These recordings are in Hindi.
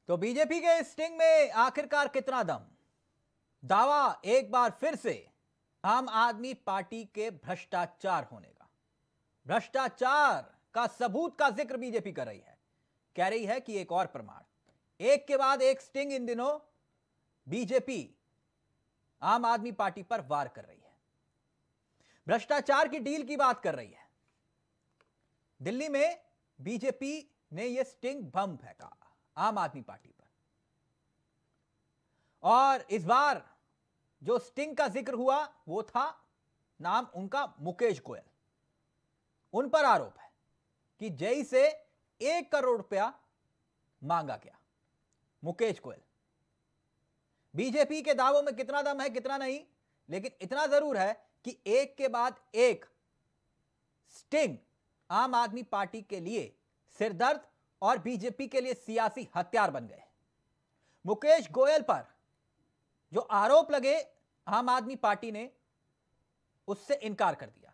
तो बीजेपी के स्टिंग में आखिरकार कितना दम? दावा एक बार फिर से आम आदमी पार्टी के भ्रष्टाचार होने का। भ्रष्टाचार का सबूत का जिक्र बीजेपी कर रही है, कह रही है कि एक और प्रमाण, एक के बाद एक स्टिंग इन दिनों बीजेपी आम आदमी पार्टी पर वार कर रही है, भ्रष्टाचार की डील की बात कर रही है। दिल्ली में बीजेपी ने यह स्टिंग बम फेंका आम आदमी पार्टी पर, और इस बार जो स्टिंग का जिक्र हुआ वो था, नाम उनका मुकेश गोयल। उन पर आरोप है कि जेई से 1 करोड़ रुपया मांगा गया। मुकेश गोयल, बीजेपी के दावों में कितना दम है कितना नहीं, लेकिन इतना जरूर है कि एक के बाद एक स्टिंग आम आदमी पार्टी के लिए सिरदर्द और बीजेपी के लिए सियासी हथियार बन गए। मुकेश गोयल पर जो आरोप लगे, आम आदमी पार्टी ने उससे इनकार कर दिया।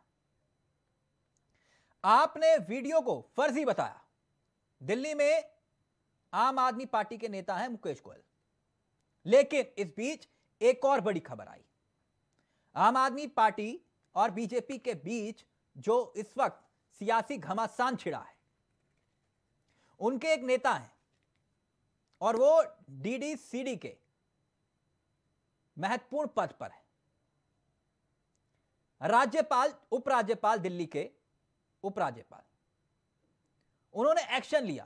आपने वीडियो को फर्जी बताया। दिल्ली में आम आदमी पार्टी के नेता हैं मुकेश गोयल, लेकिन इस बीच एक और बड़ी खबर आई। आम आदमी पार्टी और बीजेपी के बीच जो इस वक्त सियासी घमासान छिड़ा है, उनके एक नेता हैं और वो डीडीसीडी के महत्वपूर्ण पद पर है। राज्यपाल, उपराज्यपाल, दिल्ली के उपराज्यपाल, उन्होंने एक्शन लिया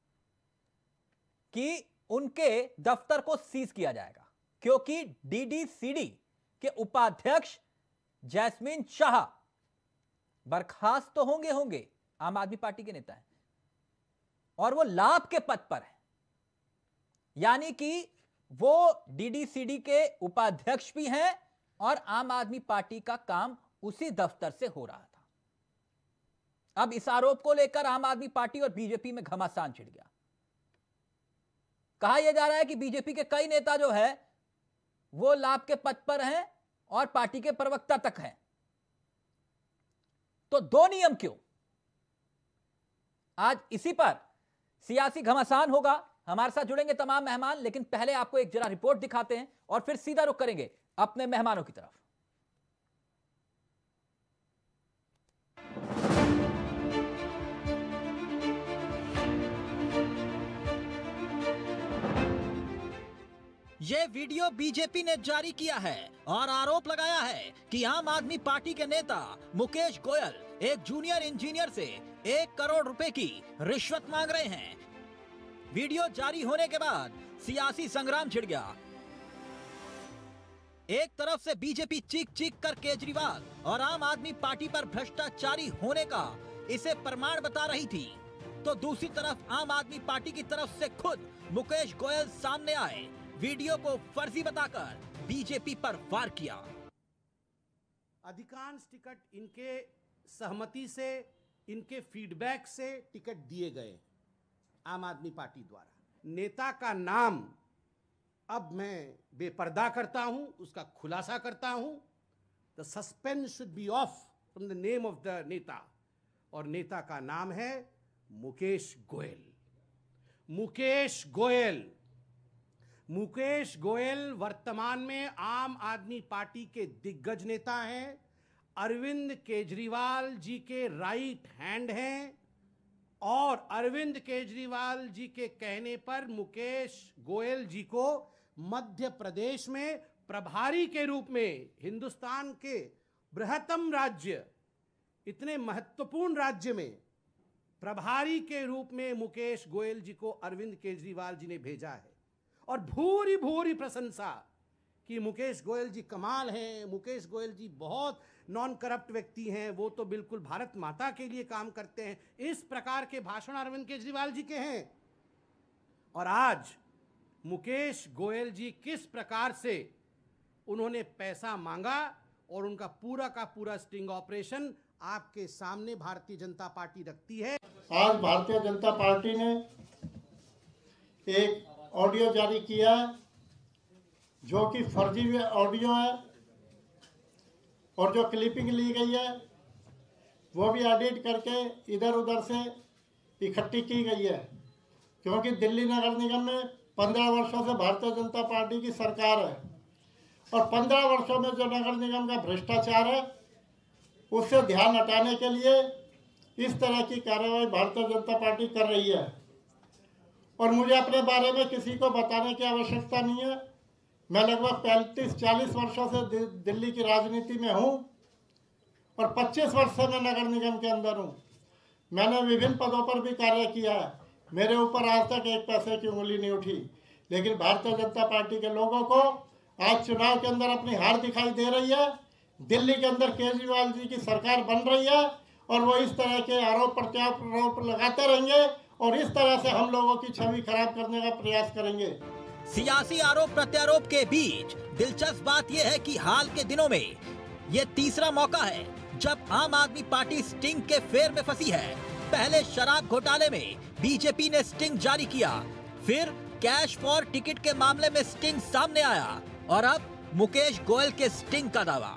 कि उनके दफ्तर को सीज किया जाएगा, क्योंकि डीडीसीडी के उपाध्यक्ष जैस्मीन शाह बर्खास्त तो होंगे, आम आदमी पार्टी के नेता हैं, और वो लाभ के पद पर है, यानी कि वो डीडीसीडी के उपाध्यक्ष भी हैं और आम आदमी पार्टी का काम उसी दफ्तर से हो रहा था। अब इस आरोप को लेकर आम आदमी पार्टी और बीजेपी में घमासान छिड़ गया। कहा यह जा रहा है कि बीजेपी के कई नेता जो है वो लाभ के पद पर हैं और पार्टी के प्रवक्ता तक हैं। तो दो नियम क्यों? आज इसी पर सियासी घमासान होगा। हमारे साथ जुड़ेंगे तमाम मेहमान, लेकिन पहले आपको एक जरा रिपोर्ट दिखाते हैं और फिर सीधा रुख करेंगे अपने मेहमानों की तरफ। यह वीडियो बीजेपी ने जारी किया है और आरोप लगाया है कि आम आदमी पार्टी के नेता मुकेश गोयल एक जूनियर इंजीनियर से 1 करोड़ रुपए की रिश्वत मांग रहे हैं। वीडियो जारी होने के बाद सियासी संग्राम छिड़ गया। एक तरफ से बीजेपी चीख चीख कर केजरीवाल और आम आदमी पार्टी पर भ्रष्टाचारी होने का इसे प्रमाण बता रही थी, तो दूसरी तरफ आम आदमी पार्टी की तरफ से खुद मुकेश गोयल सामने आए, वीडियो को फर्जी बताकर बीजेपी पर वार किया। अधिकांश टिकट इनके सहमति से, इनके फीडबैक से टिकट दिए गए आम आदमी पार्टी द्वारा। नेता का नाम अब मैं बेपर्दा करता हूं, उसका खुलासा करता हूं। The suspense should be off from the name of the नेता, और नेता का नाम है मुकेश गोयल। मुकेश गोयल, मुकेश गोयल वर्तमान में आम आदमी पार्टी के दिग्गज नेता हैं, अरविंद केजरीवाल जी के राइट हैंड हैं, और अरविंद केजरीवाल जी के कहने पर मुकेश गोयल जी को मध्य प्रदेश में प्रभारी के रूप में, हिंदुस्तान के बृहत्तम राज्य, इतने महत्वपूर्ण राज्य में प्रभारी के रूप में मुकेश गोयल जी को अरविंद केजरीवाल जी ने भेजा है। और भूरी भूरी प्रशंसा कि मुकेश गोयल जी कमाल हैं, मुकेश गोयल जी बहुत नॉन करप्ट व्यक्ति हैं, वो तो बिल्कुल भारत माता के लिए काम करते हैं। इस प्रकार के भाषण अरविंद केजरीवाल जी के हैं। और आज मुकेश गोयल जी किस प्रकार से उन्होंने पैसा मांगा और उनका पूरा का पूरा स्टिंग ऑपरेशन आपके सामने भारतीय जनता पार्टी रखती है। आज भारतीय जनता पार्टी ने एक ऑडियो जारी किया जो कि फर्जी ऑडियो है, और जो क्लिपिंग ली गई है वो भी एडिट करके इधर उधर से इकट्ठी की गई है, क्योंकि दिल्ली नगर निगम में 15 वर्षों से भारतीय जनता पार्टी की सरकार है और 15 वर्षों में जो नगर निगम का भ्रष्टाचार है उससे ध्यान हटाने के लिए इस तरह की कार्रवाई भारतीय जनता पार्टी कर रही है। और मुझे अपने बारे में किसी को बताने की आवश्यकता नहीं है। मैं लगभग 35-40 वर्षों से दिल्ली की राजनीति में हूँ और 25 वर्ष से मैं नगर निगम के अंदर हूँ। मैंने विभिन्न पदों पर भी कार्य किया है। मेरे ऊपर आज तक एक पैसे की उंगली नहीं उठी। लेकिन भारतीय जनता पार्टी के लोगों को आज चुनाव के अंदर अपनी हार दिखाई दे रही है। दिल्ली के अंदर केजरीवाल जी की सरकार बन रही है और वो इस तरह के आरोप प्रत्यारोप लगाते रहेंगे और इस तरह से हम लोगों की छवि खराब करने का प्रयास करेंगे। सियासी आरोप प्रत्यारोप के बीच दिलचस्प बात यह है कि हाल के दिनों में ये तीसरा मौका है जब आम आदमी पार्टी स्टिंग के फेर में फंसी है। पहले शराब घोटाले में बीजेपी ने स्टिंग जारी किया, फिर कैश फॉर टिकट के मामले में स्टिंग सामने आया और अब मुकेश गोयल के स्टिंग का दावा।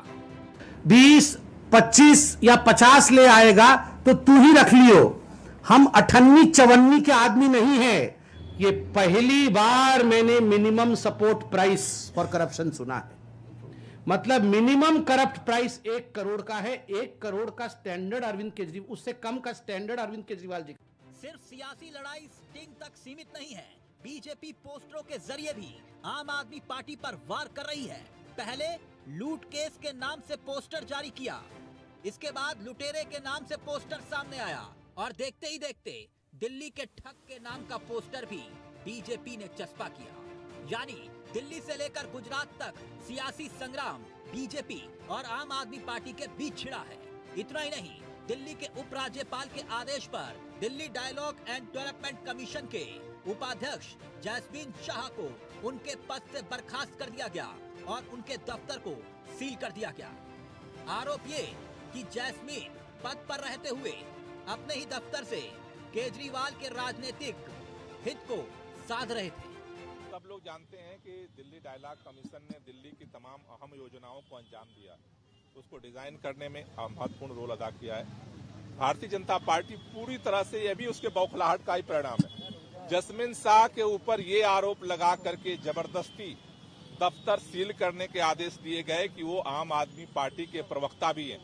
20, 25 या 50 ले आएगा तो तू ही रख लियो, हम 58-54 के आदमी नहीं है। ये पहली बार मैंने minimum support price for corruption सुना है। मतलब मिनिमम करप्ट प्राइस 1 करोड़ का है। 1 करोड़ का स्टैंडर्ड अरविंद केजरीवाल, उससे कम का स्टैंडर्ड अरविंद केजरीवाल जी। सिर्फ सियासी लड़ाई स्टिंग तक सीमित नहीं है। बीजेपी पोस्टरों के जरिए भी आम आदमी पार्टी पर वार कर रही है। पहले लूट केस के नाम से पोस्टर जारी किया, इसके बाद लुटेरे के नाम से पोस्टर सामने आया और देखते ही देखते दिल्ली के ठग के नाम का पोस्टर भी बीजेपी ने चस्पा किया। यानी दिल्ली से लेकर गुजरात तक सियासी संग्राम बीजेपी और आम आदमी पार्टी के बीच छिड़ा है। इतना ही नहीं, दिल्ली के उपराज्यपाल के आदेश पर Delhi dialogue and development commission के उपाध्यक्ष जैस्मीन शाह को उनके पद से बर्खास्त कर दिया गया और उनके दफ्तर को सील कर दिया गया। आरोप ये कि जैस्मीन पद पर रहते हुए अपने ही दफ्तर से केजरीवाल के राजनीतिक हित को साध रहे थे। सब लोग जानते हैं कि दिल्ली डायलॉग कमीशन ने दिल्ली की तमाम अहम योजनाओं को अंजाम दिया, उसको डिजाइन करने में महत्वपूर्ण रोल अदा किया है। भारतीय जनता पार्टी पूरी तरह से, यह भी उसके बौखलाहट का ही परिणाम है। जैस्मीन शाह के ऊपर ये आरोप लगा करके जबरदस्ती दफ्तर सील करने के आदेश दिए गए कि वो आम आदमी पार्टी के प्रवक्ता भी हैं।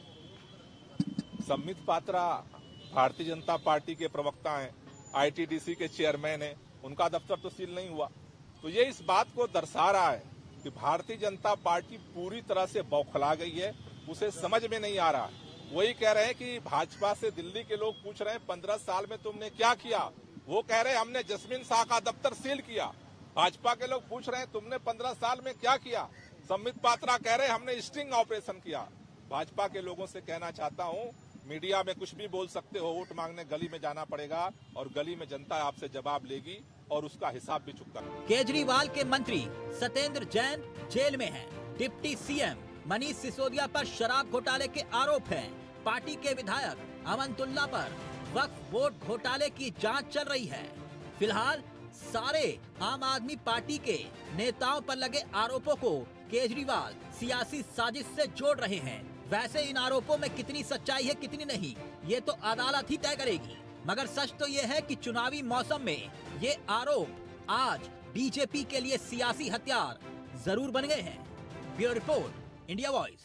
सम्मित पात्रा भारतीय जनता पार्टी के प्रवक्ता हैं, आईटीडीसी के चेयरमैन हैं, उनका दफ्तर तो सील नहीं हुआ। तो ये इस बात को दर्शा रहा है कि भारतीय जनता पार्टी पूरी तरह से बौखला गई है, उसे समझ में नहीं आ रहा है। वही कह रहे हैं कि भाजपा से दिल्ली के लोग पूछ रहे हैं 15 साल में तुमने क्या किया, वो कह रहे हैं हमने जैस्मीन शाह का दफ्तर सील किया। भाजपा के लोग पूछ रहे हैं तुमने 15 साल में क्या किया, सम्मित पात्रा कह रहे हैं हमने स्टिंग ऑपरेशन किया। भाजपा के लोगों से कहना चाहता हूं, मीडिया में कुछ भी बोल सकते हो, वोट मांगने गली में जाना पड़ेगा और गली में जनता आपसे जवाब लेगी और उसका हिसाब भी चुकता है। केजरीवाल के मंत्री सत्येंद्र जैन जेल में हैं। डिप्टी सीएम मनीष सिसोदिया पर शराब घोटाले के आरोप हैं। पार्टी के विधायक अमनतुल्ला पर वक्फ बोर्ड घोटाले की जांच चल रही है। फिलहाल सारे आम आदमी पार्टी के नेताओं पर लगे आरोपों को केजरीवाल सियासी साजिश से जोड़ रहे हैं। वैसे इन आरोपों में कितनी सच्चाई है कितनी नहीं, ये तो अदालत ही तय करेगी। मगर सच तो ये है कि चुनावी मौसम में ये आरोप आज बीजेपी के लिए सियासी हथियार जरूर बन गए हैं। Bureau report, India voice.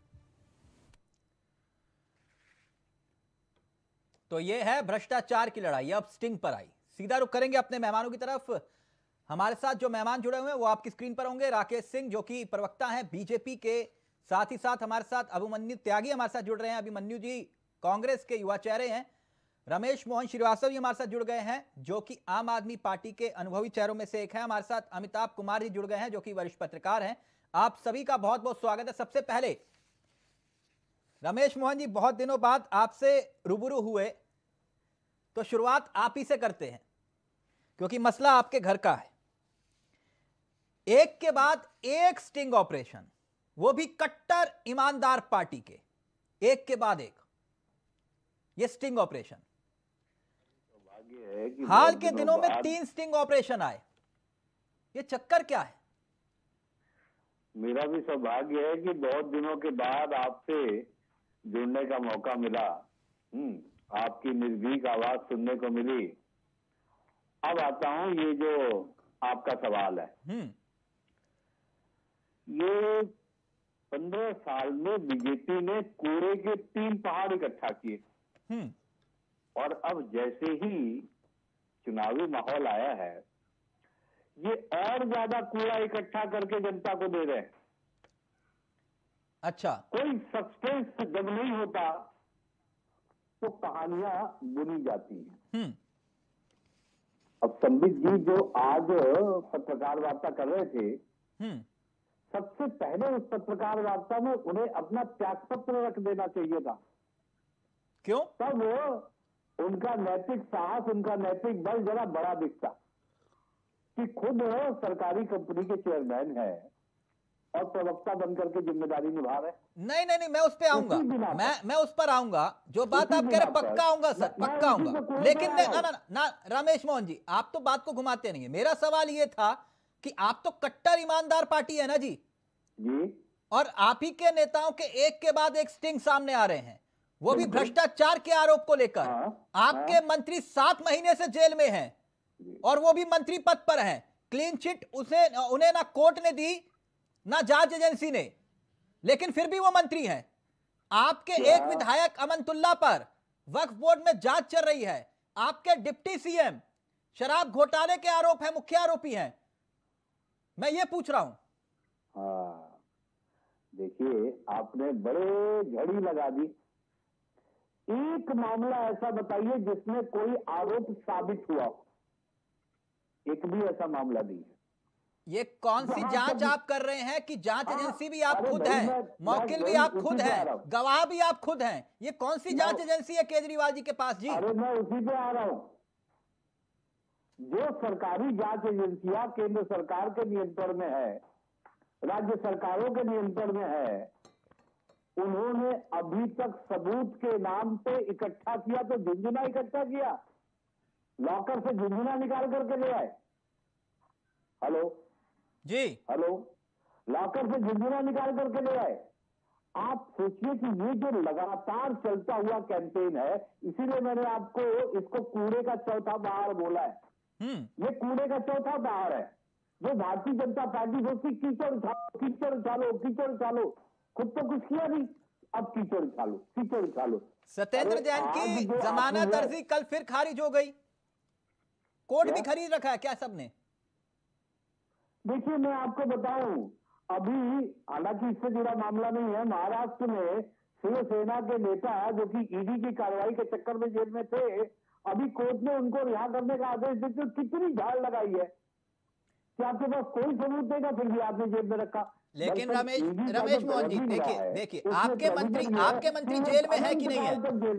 तो ये है भ्रष्टाचार की लड़ाई, अब स्टिंग पर आई। सीधा रुख करेंगे अपने मेहमानों की तरफ। हमारे साथ जो मेहमान जुड़े हुए हैं वो आपकी स्क्रीन पर होंगे। राकेश सिंह जो कि प्रवक्ता हैं बीजेपी के, साथ ही साथ हमारे साथ अभिमन्यु त्यागी हमारे साथ जुड़ रहे हैं। अभिमन्यु जी कांग्रेस के युवा चेहरे हैं। रमेश मोहन श्रीवास्तव जी हमारे साथ जुड़ गए हैं जो कि आम आदमी पार्टी के अनुभवी चेहरों में से एक है। हमारे साथ अमिताभ कुमार जी जुड़ गए हैं जो कि वरिष्ठ पत्रकार हैं। आप सभी का बहुत बहुत स्वागत है। सबसे पहले रमेश मोहन जी, बहुत दिनों बाद आपसे रूबरू हुए, तो शुरुआत आप ही से करते हैं क्योंकि मसला आपके घर का है। एक के बाद एक स्टिंग ऑपरेशन, वो भी कट्टर ईमानदार पार्टी के, एक के बाद एक ये स्टिंग ऑपरेशन। हाल के दिनों में 3 स्टिंग ऑपरेशन आए, ये चक्कर क्या है? मेरा भी सौभाग्य है कि बहुत दिनों के बाद आपसे जुड़ने का मौका मिला। आपकी निर्भीक आवाज सुनने को मिली। अब आता हूं, ये जो आपका सवाल है। ये 15 साल में बीजेपी ने कूड़े के 3 पहाड़ इकट्ठा किए और अब जैसे ही चुनावी माहौल आया है, ये और ज्यादा कूड़ा इकट्ठा करके जनता को दे रहे हैं। अच्छा, कोई सस्पेंस जब नहीं होता तो कहानियां बुनी जाती हैं। अब संबित जी जो आज पत्रकार वार्ता कर रहे थे, सबसे पहले उस पत्रकार वार्ता में उन्हें अपना त्यागपत्र रख देना चाहिए था। क्यों? तब उनका नैतिक साहस, उनका नैतिक बल जरा बड़ा दिखता कि खुद सरकारी कंपनी के चेयरमैन है और प्रवक्ता बनकर के जिम्मेदारी निभा रहे। नहीं, मैं उस पे आऊंगा, मैं उस पर आऊंगा। जो बात आप कह रहे पक्का आऊंगा सर, पक्का आऊंगा। लेकिन ना रमेश मोहन जी, आप तो बात को घुमाते नहीं है। मेरा सवाल ये था कि आप तो कट्टर ईमानदार पार्टी है ना जी, और आप ही के नेताओं के एक के बाद एक स्टिंग सामने आ रहे हैं, वो भी भ्रष्टाचार के आरोप को लेकर। आपके मंत्री 7 महीने से जेल में हैं और वो भी मंत्री पद पर हैं। क्लीन चिट उन्हें ना कोर्ट ने दी ना जांच एजेंसी ने, लेकिन फिर भी वो मंत्री हैं। आपके एक विधायक अमनतुल्ला पर वक्फ बोर्ड में जांच चल रही है। आपके डिप्टी सीएम शराब घोटाले के आरोप है, मुख्य आरोपी हैं। मैं ये पूछ रहा हूं। हाँ, देखिए आपने बड़े झड़ी लगा दी। एक मामला ऐसा बताइए जिसमें कोई आरोप साबित हुआ। एक भी ऐसा मामला नहीं है। ये कौन सी जांच आप कर रहे हैं कि जांच एजेंसी भी आप खुद हैं, मौकिल भी आप खुद हैं, गवाह भी आप खुद हैं? ये कौन सी जांच एजेंसी है केजरीवाल जी के पास जी? अरे मैं उसी पे आ रहा हूं। जो सरकारी जांच एजेंसियां केंद्र सरकार के नियंत्रण में है, राज्य सरकारों के नियंत्रण में है, उन्होंने अभी तक सबूत के नाम पे इकट्ठा किया तो झुंझुना इकट्ठा किया, लॉकर से झुंझुना निकाल करके ले आए। हेलो जी, हेलो, लॉकर से झुंझुना निकाल करके ले आए। आप सोचिए कि ये जो लगातार चलता हुआ कैंपेन है, इसीलिए मैंने आपको इसको कूड़े का चौथा पहाड़ बोला है। ये कूड़े का चौथा पहाड़ है जो भारतीय जनता पार्टी सोचती कीचड़ उछालो, कीचड़ उछालो, कीचड़ उछालो। खुद तो कुछ किया नहीं, अब कीचड़ उछालो, कीचड़ उछालो। सत्येंद्र जैन की जमानत अर्जी कल फिर खारिज हो गई। कोर्ट भी खरीद रखा है क्या सबने? देखिए मैं आपको बताऊं, अभी हालांकि इससे जुड़ा मामला नहीं है, महाराष्ट्र में शिवसेना के नेता जो कि ईडी की कार्रवाई के चक्कर में जेल में थे, अभी कोर्ट ने उनको रिहा करने का आदेश देते। कितनी झाड़ लगाई है कि आपके पास कोई सबूत नहीं था, फिर भी आपने जेल में रखा। लेकिन रमेश मोहन जी देखिए आपके मंत्री जेल में है कि नहीं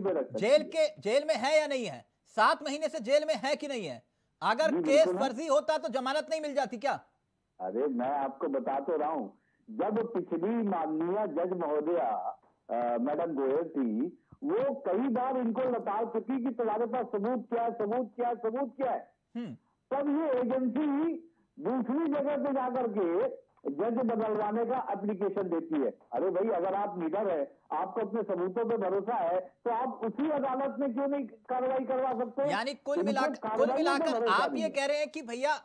है? जेल में है या नहीं है? 7 महीने से जेल में है कि नहीं है? अगर केस फर्जी होता तो जमानत नहीं मिल जाती क्या? अरे मैं आपको बता तो रहा हूं, जब पिछली माननीय जज महोदया मैडम गोयल थी, वो कई बार इनको लताड़ चुकी कि तुम्हारे पास सबूत क्या है, सबूत क्या है, सबूत क्या है। तब ये एजेंसी दूसरी जगह पे जाकर के जज बदलवाने का एप्लीकेशन देती है। अरे भाई, अगर आप लीडर है, आपको अपने सबूतों पे भरोसा है, तो आप उसी अदालत में क्यों नहीं कार्रवाई करवा सकते? यानी कुल मिलाकर आप ये कह रहे हैं कि भैया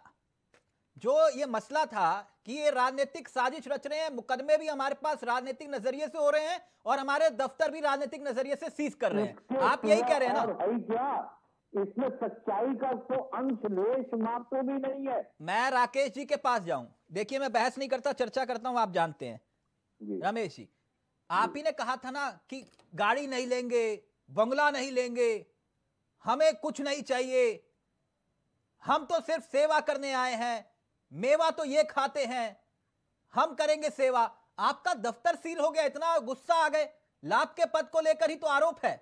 जो ये मसला था कि ये राजनीतिक साजिश रच रहे हैं, मुकदमे भी हमारे पास राजनीतिक नजरिए से हो रहे हैं और हमारे दफ्तर भी राजनीतिक नजरिए से सीज कर रहे हैं। आप यही कह रहे हैं ना? भाई क्या इसमें सच्चाई का तो अंश लेश मात्र भी नहीं है। मैं राकेश जी के पास जाऊं, देखिए मैं बहस नहीं करता, चर्चा करता हूं, आप जानते हैं। रमेश जी, आप ही ने कहा था ना कि गाड़ी नहीं लेंगे, बंगला नहीं लेंगे, हमें कुछ नहीं चाहिए, हम तो सिर्फ सेवा करने आए हैं, मेवा तो ये खाते हैं, हम करेंगे सेवा। आपका दफ्तर सील हो गया, इतना गुस्सा आ गए, लाभ के पद को लेकर ही तो आरोप है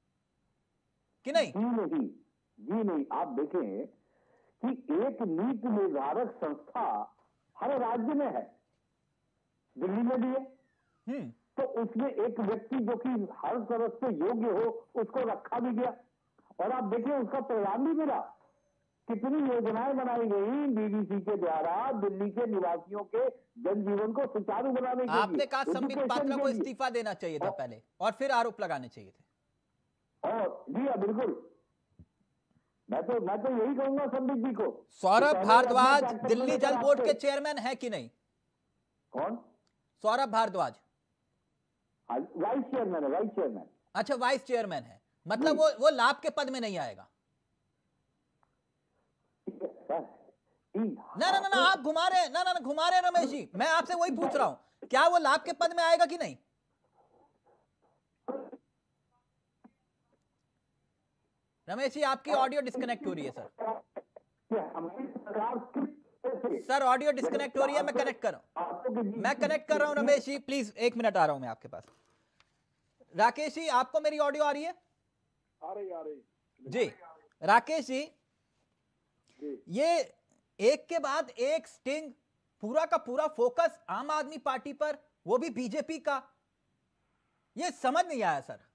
कि नहीं? जी नहीं, आप देखें कि एक नीति निर्धारक संस्था हर राज्य में है, दिल्ली में भी है। तो उसमें एक व्यक्ति जो कि हर तरफ से योग्य हो, उसको रखा भी गया और आप देखिए उसका परिणाम भी मिला। कितनी योजनाएं बनाई गई डीडीसी के द्वारा दिल्ली के निवासियों के जनजीवन को सुचारू बनाने के लिए। आपने कहा संबित पात्रा को इस्तीफा देना चाहिए था पहले और फिर आरोप लगाने चाहिए थे। और जी हाँ, बिल्कुल। मैं तो यही कहूंगा संबित जी को। सौरभ पहले भारद्वाज अपने टैक्स दिल्ली में जल लेकर बोर्ड के आपसे- चेयरमैन है कि नहीं? कौन? सौरभ भारद्वाज वाइस चेयरमैन है, वाइस चेयरमैन। अच्छा, वाइस चेयरमैन है, मतलब वो लाभ के पद में नहीं आएगा। ना ना ना ना, आप घुमा रहे हैं, ना ना ना घुमा रहे हैं रमेश जी, मैं आपसे वही पूछ रहा हूं, क्या वो लाभ के पद में आएगा कि नहीं? रमेश जी आपकी ऑडियो डिस्कनेक्ट हो रही है सर। सर ऑडियो डिस्कनेक्ट हो रही है, मैं कनेक्ट कर रहा हूं, मैं कनेक्ट कर रहा हूं रमेश जी, प्लीज 1 मिनट आ रहा हूं मैं आपके पास। राकेश जी आपको मेरी ऑडियो आ रही है? आ रही जी राकेश जी, ये एक के बाद एक स्टिंग, पूरा का पूरा फोकस आम आदमी पार्टी पर, वो भी बीजेपी का, ये समझ नहीं आया सर।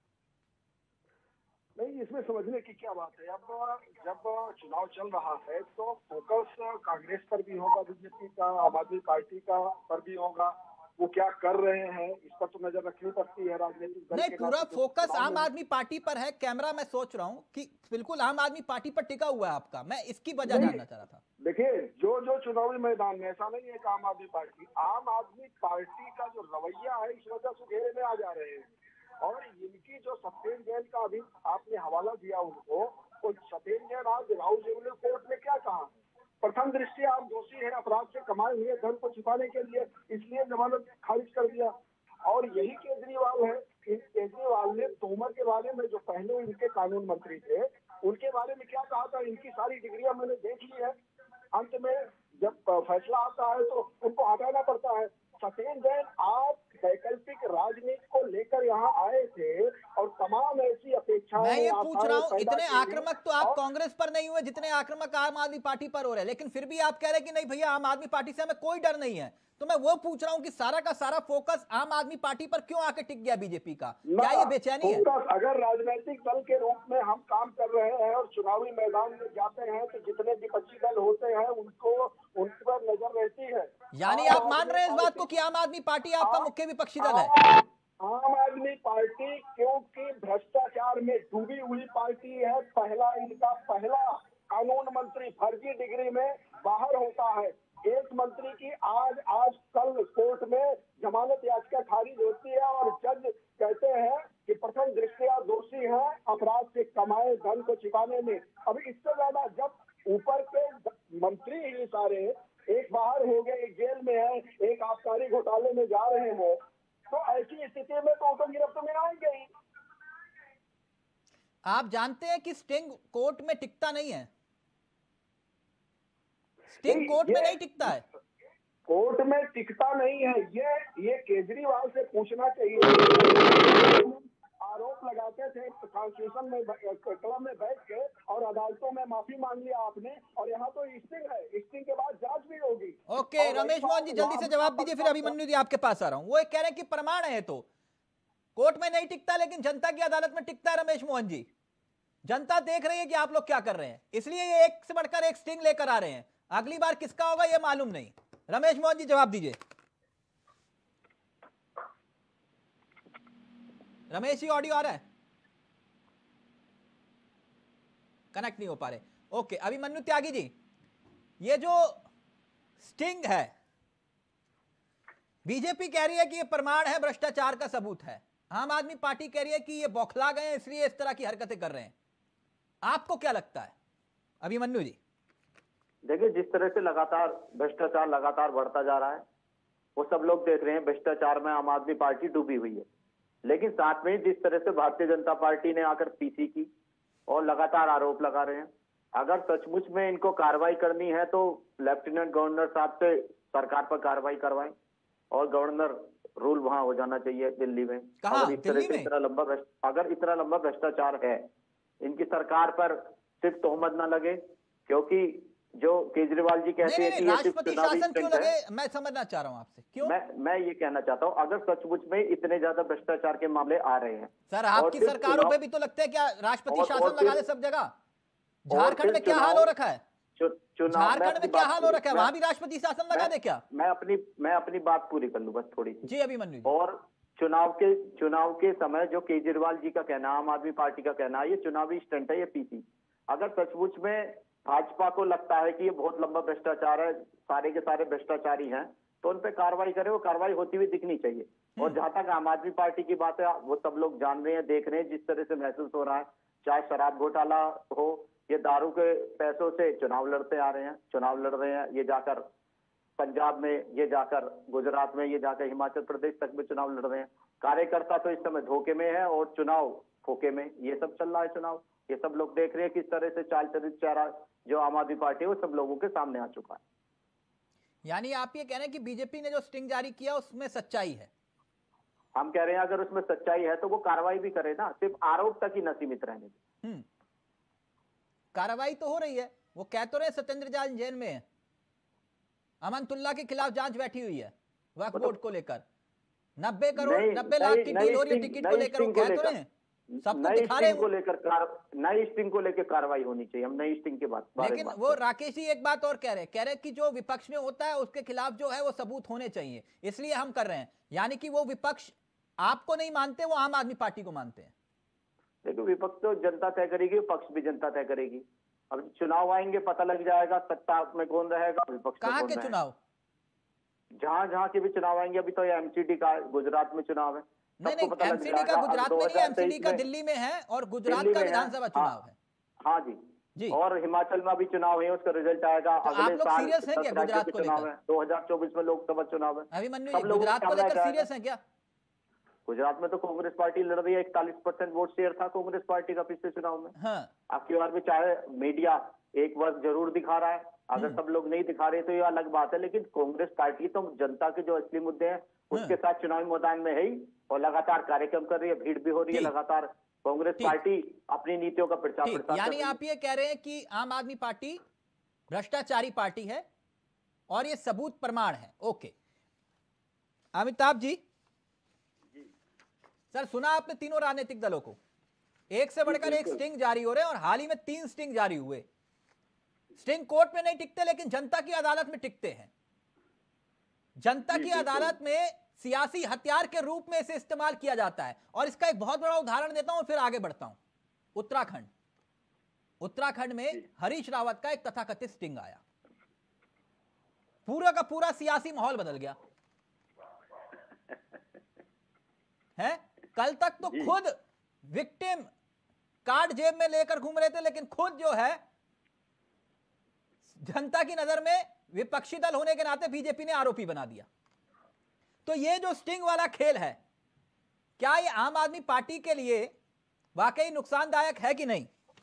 नहीं, इसमें समझने की क्या बात है। अब जब चुनाव चल रहा है तो फोकस कांग्रेस पर भी होगा, बीजेपी का, आम आदमी पार्टी का पर भी होगा। वो क्या कर रहे हैं इस पर तो नजर रखनी पड़ती है राजनीतिक दल नहीं, के पूरा नाते। फोकस आम आदमी पार्टी पर है, कैमरा मैं सोच रहा हूं कि बिल्कुल आम आदमी पार्टी पर टिका हुआ है आपका, मैं इसकी वजह जानना चाह रहा था। देखिए, जो चुनावी मैदान में, ऐसा नहीं है कि आम आदमी पार्टी का जो रवैया है इस वजह से घेरे में आ जा रहे हैं। और इनकी जो सत्येंद्र जैन का अभी आपने हवाला दिया उनको, तो सत्येंद्र जैन आज राहुल जुबली कोर्ट में क्या कहा? प्रथम दृष्टि आप दोषी है, अपराध से कमाए हुए धन को छिपाने के लिए, इसलिए जमानत खारिज कर दिया। और यही केजरीवाल है। केजरीवाल ने तोमर के बारे में, जो पहले इनके कानून मंत्री थे, उनके बारे में क्या कहा था? इनकी सारी डिग्रियां मैंने देख ली है, अंत में जब फैसला आता है तो उनको हटाना पड़ता है। सत्येंद्र जैन आप वैकल्पिक राजनीति को लेकर यहाँ आए थे और तमाम ऐसी अपेक्षाएं, मैं ये पूछ रहा हूं, पैदा इतने की आक्रामक तो आप और कांग्रेस पर नहीं हुए जितने आक्रामक आम आदमी पार्टी पर हो रहे हैं, लेकिन फिर भी आप कह रहे हैं कि नहीं भैया आम आदमी पार्टी से हमें कोई डर नहीं है। तो मैं वो पूछ रहा हूं कि सारा का सारा फोकस आम आदमी पार्टी पर क्यों आके टिक गया बीजेपी का? क्या ये बेचैनी है? अगर राजनीतिक दल के रूप में हम काम कर रहे हैं और चुनावी मैदान में जाते हैं तो जितने विपक्षी दल होते हैं उनको उन पर नजर रहती है। यानी आप मान रहे हैं इस बात को कि आम आदमी पार्टी आपका मुख्य विपक्षी दल है? आम आदमी पार्टी क्योंकि भ्रष्टाचार में डूबी हुई पार्टी है, इनका पहला कानून मंत्री फर्जी डिग्री में बाहर होता है। एक मंत्री की आज कल कोर्ट में जमानत याचिका खारिज होती है और जज कहते हैं कि प्रथम दृष्टया दोषी है, अपराध से कमाए धन को छिपाने में। अब इससे ज्यादा जब ऊपर के मंत्री ही सारे, एक बाहर हो गए, एक जेल में है, एक आबकारी घोटाले में जा रहे हैं, तो ऐसी स्थिति में तो उनको गिरफ्त में आएंगे ही। आप जानते हैं कि स्टिंग कोर्ट में टिकता नहीं है, स्टिंग कोर्ट में नहीं टिकता है। कोर्ट में टिकता नहीं है, ये केजरीवाल से पूछना चाहिए। आरोप लगाते थे कॉन्स्टिट्यूशन में क्लब में बैठ के और अदालतों में माफी मांग लिया आपने, और यहाँ तो स्टिंग है, स्टिंग के बाद जांच भी होगी। ओके रमेश मोहन जी जल्दी से जवाब दीजिए, फिर अभिमन्यु जी आपके पास आ रहा हूं। वो एक कह रहे हैं कि प्रमाण है, तो कोर्ट में नहीं टिकता लेकिन जनता की अदालत में टिकता है। रमेश मोहन जी, जनता देख रही है कि आप लोग क्या कर रहे हैं, इसलिए ये एक से बढ़कर एक स्टिंग लेकर आ रहे हैं। अगली बार किसका होगा ये मालूम नहीं। रमेश मोहन जी जवाब दीजिए। रमेश जी ऑडियो आ रहा है? कनेक्ट नहीं हो पा रहे। ओके अभिमन्यु त्यागी जी, ये जो स्टिंग है, बीजेपी कह रही है कि ये प्रमाण है, भ्रष्टाचार का सबूत है। आम आदमी पार्टी कह रही है कि ये बौखला गए इसलिए इस तरह की हरकतें कर रहे हैं। आपको क्या लगता है अभिमन्यु जी? देखिए, जिस तरह से लगातार भ्रष्टाचार लगातार बढ़ता जा रहा है, वो सब लोग देख रहे हैं। भ्रष्टाचार में आम आदमी पार्टी डूबी हुई है, लेकिन साथ में जिस तरह से भारतीय जनता पार्टी ने आकर पीसी की और लगातार आरोप लगा रहे हैं, अगर सचमुच में इनको कार्रवाई करनी है तो लेफ्टिनेंट गवर्नर साहब से सरकार पर कार्रवाई करवाएं और गवर्नर रूल वहां हो जाना चाहिए दिल्ली में। कहां? इस तरह से अगर इतना लंबा भ्रष्टाचार है, इनकी सरकार पर सिर्फ तोहमत ना लगे, क्योंकि जो केजरीवाल जी कहते हैं कि राष्ट्रपति शासन क्यों लगे, मैं समझना चाह रहा हूं आपसे क्यों। मैं ये कहना चाहता हूं, अगर सचमुच में इतने ज्यादा भ्रष्टाचार के मामले आ रहे हैं सर, आपकी सरकारों पे भी तो लगता है क्या राष्ट्रपति शासन लगा दे सब जगह? झारखंड में क्या हाल हो रखा है? झारखंड में क्या हाल हो रखा है? वहां भी राष्ट्रपति शासन लगा दे क्या? मैं अपनी बात पूरी कर लूं बस थोड़ी सी। जी अभिमन्यु। और चुनाव के समय जो केजरीवाल जी का कहना, आम आदमी पार्टी का कहना, ये चुनावी स्टंट है, ये पीसी। अगर सचमुच में भाजपा को लगता है कि ये बहुत लंबा भ्रष्टाचार है, सारे के सारे भ्रष्टाचारी हैं, तो उन पे कार्रवाई करे, वो कार्रवाई होती हुई दिखनी चाहिए। और जहां तक आम आदमी पार्टी की बात है, वो सब लोग जान रहे हैं, देख रहे हैं, जिस तरह से महसूस हो रहा है, चाहे शराब घोटाला हो, ये दारू के पैसों से चुनाव लड़ते आ रहे हैं, चुनाव लड़ रहे हैं, ये जाकर पंजाब में, ये जाकर गुजरात में, ये जाकर हिमाचल प्रदेश तक में चुनाव लड़ रहे हैं। कार्यकर्ता तो इस समय धोखे में है और चुनाव फोके में, ये सब चल रहा है चुनाव। ये सब लोग देख रहे हैं किस तरह से चाल चरित चेहरा जो आम आदमी पार्टी है वो सब लोगों के सामने आ चुका है। यानी आप ये कह रहे हैं कि बीजेपी ने जो स्टिंग जारी किया उसमें सच्चाई है? हम कह रहे हैं अगर उसमें सच्चाई है तो वो कार्रवाई भी करे ना, सिर्फ आरोप तक ही न सीमित रहने दे। कार्रवाई तो हो रही है, वो कह तो रहे सत्येंद्र जान जेल में है, अमनतुल्ला के खिलाफ जांच बैठी हुई है वक्फ बोर्ड को लेकर, 90 करोड़ 90 लाख की डील हो रही है टिकट को लेकर, वो कह तो रहे हैं, सबको दिखा रहे हैं। नई स्टिंग को लेकर कार्रवाई होनी चाहिए, हम नई स्टिंग के बात। लेकिन वो राकेश जी एक बात और कह रहे कि जो विपक्ष में होता है उसके खिलाफ जो है वो सबूत होने चाहिए, इसलिए हम कर रहे हैं। यानी कि वो विपक्ष आपको नहीं मानते, वो आम आदमी पार्टी को मानते हैं। देखो, विपक्ष तो जनता तय करेगी, पक्ष भी जनता तय करेगी। अब चुनाव आएंगे, पता लग जाएगा सत्ता में कौन रहेगा, विपक्ष कहाँ के चुनाव? जहां के भी चुनाव आएंगे। अभी तो ये एमसीडी का गुजरात में चुनाव है। नहीं, एमसीडी का गुजरात में नहीं, एमसीडी का दिल्ली में है और गुजरात का विधानसभा चुनाव है। हाँ जी, और हिमाचल में भी चुनाव है, उसका रिजल्ट आएगा अगले साल। सीरियस है क्या गुजरात को लेकर? 2024 में लोकसभा चुनाव है। अभिमन्यु, गुजरात को लेकर सीरियस है क्या? गुजरात में तो कांग्रेस पार्टी लड़ रही है, 41% वोट शेयर था कांग्रेस पार्टी का पिछले चुनाव में। हाँ। आपकी बार में चाहे मीडिया एक वर्ग जरूर दिखा रहा है, अगर सब लोग नहीं दिखा रहे तो ये अलग बात है, लेकिन कांग्रेस पार्टी तो जनता के जो असली मुद्दे हैं उसके साथ चुनावी मैदान में है ही, और लगातार कार्यक्रम कर रही है, भीड़ भी हो रही है लगातार। कांग्रेस पार्टी अपनी नीतियों का प्रचार प्रसार। यानी आप ये कह रहे हैं कि आम आदमी पार्टी भ्रष्टाचारी पार्टी है और ये सबूत प्रमाण है। ओके अमिताभ जी, सर सुना आपने तीनों राजनीतिक दलों को, एक से बढ़कर एक स्टिंग जारी हो रहे हैं और हाल ही में 3 स्टिंग जारी हुए। स्टिंग कोर्ट में नहीं टिकते लेकिन जनता की अदालत में टिकते हैं। जनता की अदालत में सियासी हथियार के रूप में इसे इस्तेमाल किया जाता है। और इसका एक बहुत बड़ा उदाहरण देता हूं, फिर आगे बढ़ता हूं। उत्तराखंड में हरीश रावत का एक तथाकथित स्टिंग आया, पूरा का पूरा सियासी माहौल बदल गया है। कल तक तो खुद विक्टिम कार्ड जेब में लेकर घूम रहे थे, लेकिन खुद जो है जनता की नजर में विपक्षी दल होने के नाते बीजेपी ने आरोपी बना दिया। तो ये जो स्टिंग वाला खेल है, क्या ये आम आदमी पार्टी के लिए वाकई नुकसानदायक है कि नहीं?